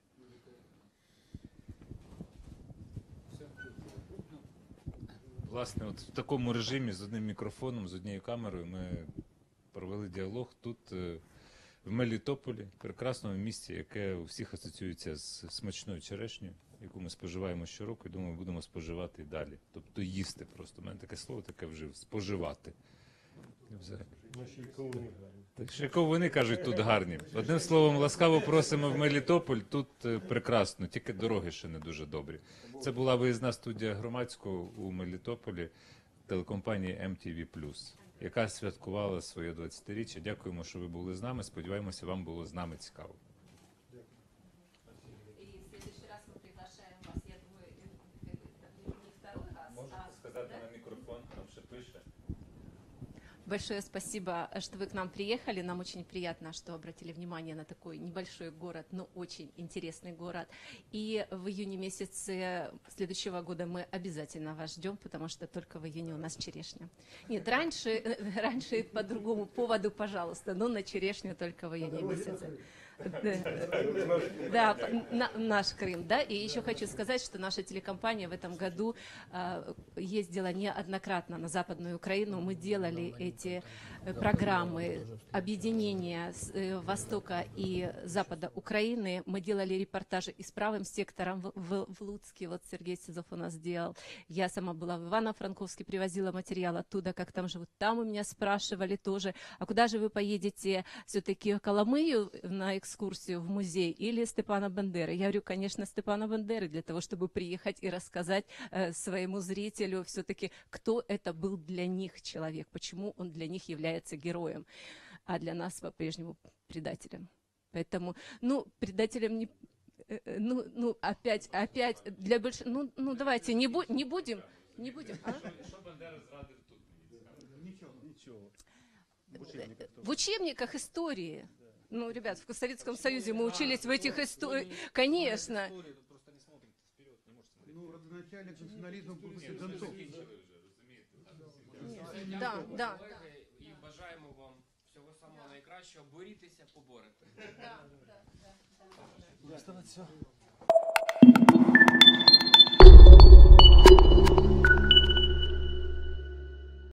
Власне, от в такому режимі з одним мікрофоном, з однією камерою ми провели діалог тут, в Мелітополі, прекрасному місті, яке у всіх асоціюється з смачною черешнею, яку ми споживаємо щороку, і думаю, будемо споживати і далі. Тобто їсти просто. У мене таке слово таке вжив – споживати. Наші кавуни гарні. Так що вони кажуть, тут гарні. Одним словом, ласкаво просимо в Мелітополь, тут прекрасно, тільки дороги ще не дуже добрі. Це була виїзна студія громадського у Мелітополі телекомпанії MTV+, яка святкувала своє 20-річчя. Дякуємо, що ви були з нами. Сподіваємося, вам було з нами цікаво. И в следующий раз мы приглашаем вас, я думаю, большое спасибо, что вы к нам приехали. Нам очень приятно, что обратили внимание на такой небольшой город, но очень интересный город. И в июне месяце следующего года мы обязательно вас ждем, потому что только в июне у нас черешня. Нет, раньше по другому поводу, пожалуйста, но на черешню только в июне месяце. Да, наш Крым, да. И еще хочу сказать, что наша телекомпания в этом году ездила неоднократно на Западную Украину. Мы делали эти программы объединения Востока и Запада Украины. Мы делали репортажи и с правым сектором в Луцке. Вот Сергей Сизов у нас делал. Я сама была в Ивано-Франковске, привозила материал оттуда, как там живут. Там у меня спрашивали тоже, а куда же вы поедете все-таки в Коломыю на экскурсию в музей или Степана Бандеры? Я говорю, конечно, Степана Бандеры, для того, чтобы приехать и рассказать своему зрителю все-таки, кто это был для них человек, почему он для них является героем, а для нас по-прежнему предателем. Поэтому, предателем не... опять, для большинства... давайте, не будем. А? В учебниках истории. Ребят, в Советском Союзе мы учились в этих историях. Конечно. Родоначальник націоналізму Донцов. Да. І бажаємо вам всього самого найкращого. Борітеся, поборете. Да.